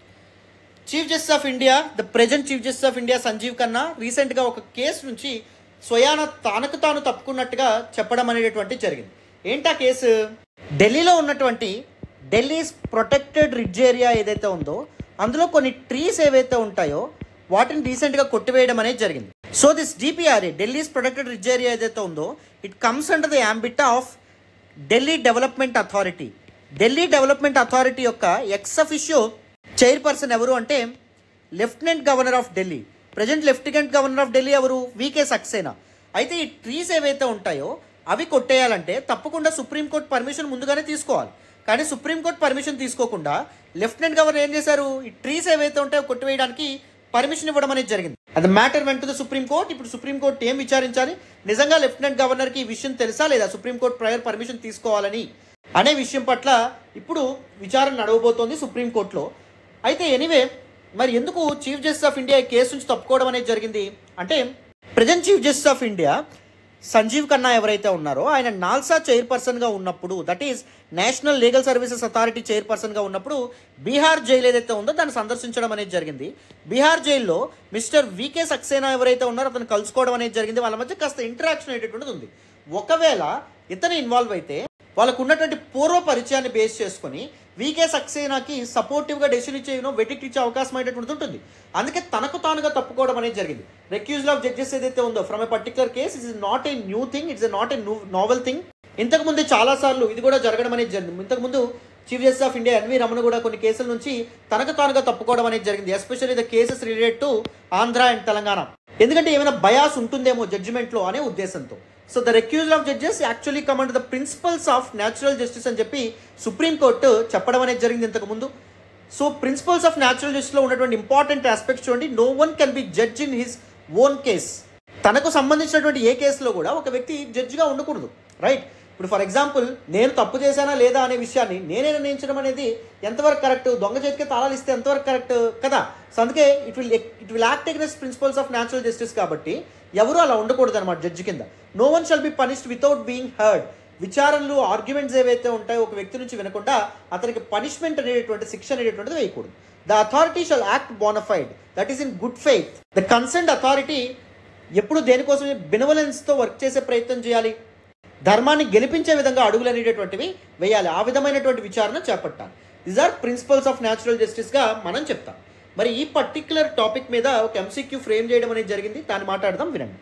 S1: Chief justice of India, the present chief justice of India Sanjeev Khanna రీసెంట్గా ఒక case నుంచి స్వయాన తానకు తాను తప్పుకున్నట్టుగా చెప్పడం అనేటటువంటి జరిగింది. ఏంటా కేసు? ఢిల్లీలో ఉన్నటువంటి ఢిల్లీస్ ప్రొటెక్టెడ్ రిడ్జ్ ఏరియా ఏదైతే ఉందో అందులో కొన్ని ట్రీస్ ఏవైతే ఉంటాయో వాటిని రీసెంట్గా కొట్టివేయడం అనేది జరిగింది. So this DPRA, Delhi's protected ridge area ఏదైతే ఉందో it comes under the ambit of Delhi development authority. Delhi development authority యొక్క ఎక్స్ అఫిషియో చైర్పర్సన్ ఎవరు అంటే lieutenant governor of Delhi. Present lieutenant governor of Delhi ఎవరు? వికే సక్సేనా. అయితే ఈ ట్రీస్ ఏవైతే ఉంటాయో అవి కొట్టేయాలంటే తప్పకుండా సుప్రీంకోర్టు పర్మిషన్ ముందుగానే తీసుకోవాలి. కానీ సుప్రీంకోర్టు పర్మిషన్ తీసుకోకుండా లెఫ్టినెంట్ గవర్నర్ ఏం చేశారు? ఈ ట్రీస్ ఏవైతే ఉంటాయో కొట్టివేయడానికి పర్మిషన్ ఇవ్వడం అనేది జరిగింది. అది matter went to the Supreme Court. ఇప్పుడు సుప్రీంకోర్టు ఏం విచారించాలి? నిజంగా లెఫ్టినెంట్ గవర్నర్కి ఈ విషయం తెలుసా లేదా సుప్రీంకోర్టు ప్రయర్ పర్మిషన్ తీసుకోవాలని అనే విషయం పట్ల ఇప్పుడు విచారణ నడవబోతోంది సుప్రీంకోర్టులో. అయితే ఎనీవే, మరి ఎందుకు చీఫ్ జస్టిస్ ఆఫ్ ఇండియా ఈ కేసు నుంచి తప్పుకోవడం అనేది జరిగింది అంటే present chief justice of India Sanjeev Khanna ఎవరైతే ఉన్నారో ఆయన నాల్సా చైర్పర్సన్గా ఉన్నప్పుడు, that is national legal services authority చైర్పర్సన్గా ఉన్నప్పుడు బీహార్ జైలు ఏదైతే ఉందో దాన్ని సందర్శించడం అనేది జరిగింది. బీహార్ జైల్లో మిస్టర్ వికే సక్సేనా ఎవరైతే ఉన్నారో అతను కలుసుకోవడం అనేది జరిగింది. వాళ్ళ మధ్య కాస్త ఇంటరాక్షన్ అనేటటువంటిది ఉంది. ఒకవేళ ఇతను ఇన్వాల్వ్ అయితే వాళ్ళకు ఉన్నటువంటి పూర్వ పరిచయాన్ని బేస్ చేసుకొని వికే సక్సేనాకి సపోర్టివ్గా డెసిషన్ ఇచ్చే యూనో వెటిక్ట్ ఇచ్చే అవకాశం అనేటటువంటిది ఉంటుంది. అందుకే తనకు తానుగా తప్పుకోవడం అనేది జరిగింది. రెక్యూజల్ ఆఫ్ జడ్జెస్ ఏదైతే ఉందో from a particular case, it's is not a new thing, it's not a novel thing. ఇంతకుముందు చాలాసార్లు ఇది కూడా జరగడం అనేది జరిగింది. ఇంతకుముందు chief justice of India NV Ramana కూడా కొన్ని కేసుల నుంచి తనకు తానుగా తప్పుకోవడం అనేది జరిగింది. Especially the cases related to Andhra and Telangana. ఎందుకంటే ఏమైనా బయాస్ ఉంటుందేమో జడ్జిమెంట్లో అనే ఉద్దేశంతో. So the recusal of judges actually come under the principles of natural justice అని చెప్పి సుప్రీంకోర్టు చెప్పడం అనేది జరిగింది ఇంతకుముందు. సో ప్రిన్సిపల్స్ ఆఫ్ న్యాచురల్ జస్టిస్లో ఉన్నటువంటి ఇంపార్టెంట్ ఆస్పెక్ట్స్ చూడండి. No one can be judge in his own case. తనకు సంబంధించినటువంటి ఏ కేసులో కూడా ఒక వ్యక్తి జడ్జిగా ఉండకూడదు, రైట్? ఇప్పుడు ఫర్ ఎగ్జాంపుల్ నేను తప్పు చేశానా లేదా అనే విషయాన్ని నేనే నిర్ణయించడం అనేది ఎంతవరకు కరెక్ట్? దొంగ చేతికి తాళాలు ఇస్తే ఎంతవరకు కరెక్ట్ కదా? సో అందుకే it will it will act against principles of natural justice. కాబట్టి ఎవరు అలా ఉండకూడదు అనమాట జడ్జి కింద. No one shall be punished without being heard. విచారణలు ఆర్గ్యుమెంట్స్ ఏవైతే ఉంటాయో ఒక వ్యక్తి నుంచి వినకుండా అతనికి పనిష్మెంట్ అనేటువంటి శిక్ష అనేటువంటిది వేయకూడదు. The authority shall act bonafide, that is in good faith. The concerned authority ఎప్పుడు దేనికోసం బెనవలెన్స్తో వర్క్ చేసే ప్రయత్నం చేయాలి, ధర్మాన్ని గెలిపించే విధంగా అడుగులు అనేటటువంటివి వేయాలి. ఆ విధమైనటువంటి విచారణ చేపట్టాలి. These are principles of natural జస్టిస్గా మనం చెప్తాం. మరి ఈ పర్టిక్యులర్ టాపిక్ మీద ఒక ఎంసీక్యూ ఫ్రేమ్ చేయడం అనేది జరిగింది, దాన్ని మాట్లాడదాం, వినండి.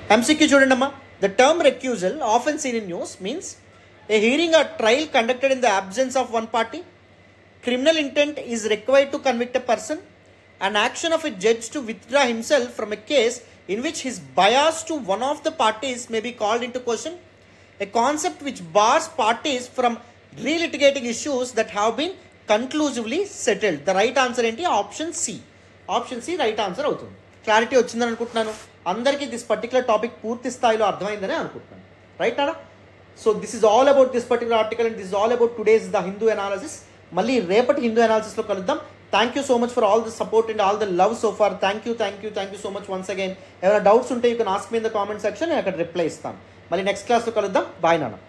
S1: ఎంసీక్యూ చూడండి అమ్మా. The term recusal often seen in news means a hearing or trial conducted in the absence of one party. Criminal intent is required to convict a person. An action of a judge to withdraw himself from a case in which his bias to one of the parties may be called into question. A concept which bars parties from relitigating issues that have been conclusively settled. The right answer ఏంటి? Option C. Option C right answer అవుతుంది. Clarity వచ్చిందని అనుకుంటున్నాను. అందరికీ this particular topic పూర్తి స్థాయిలో అర్థమైందని అనుకుంటున్నాను. Right అనా? So this is all about this particular article and this all about today's the Hindu analysis. మళ్ళీ రేపటి హిందూ అనాలిసిస్లో కలుద్దాం. Thank you so much for all the support and all the love so far. Thank you thank you thank you so much once again. ఏమైనా doubts ఉంటే you can ask me in the comment section, నేను అక్కడ reply ఇస్తాను. మళ్ళీ next క్లాస్లో కలుద్దాం. Bye నాన్న.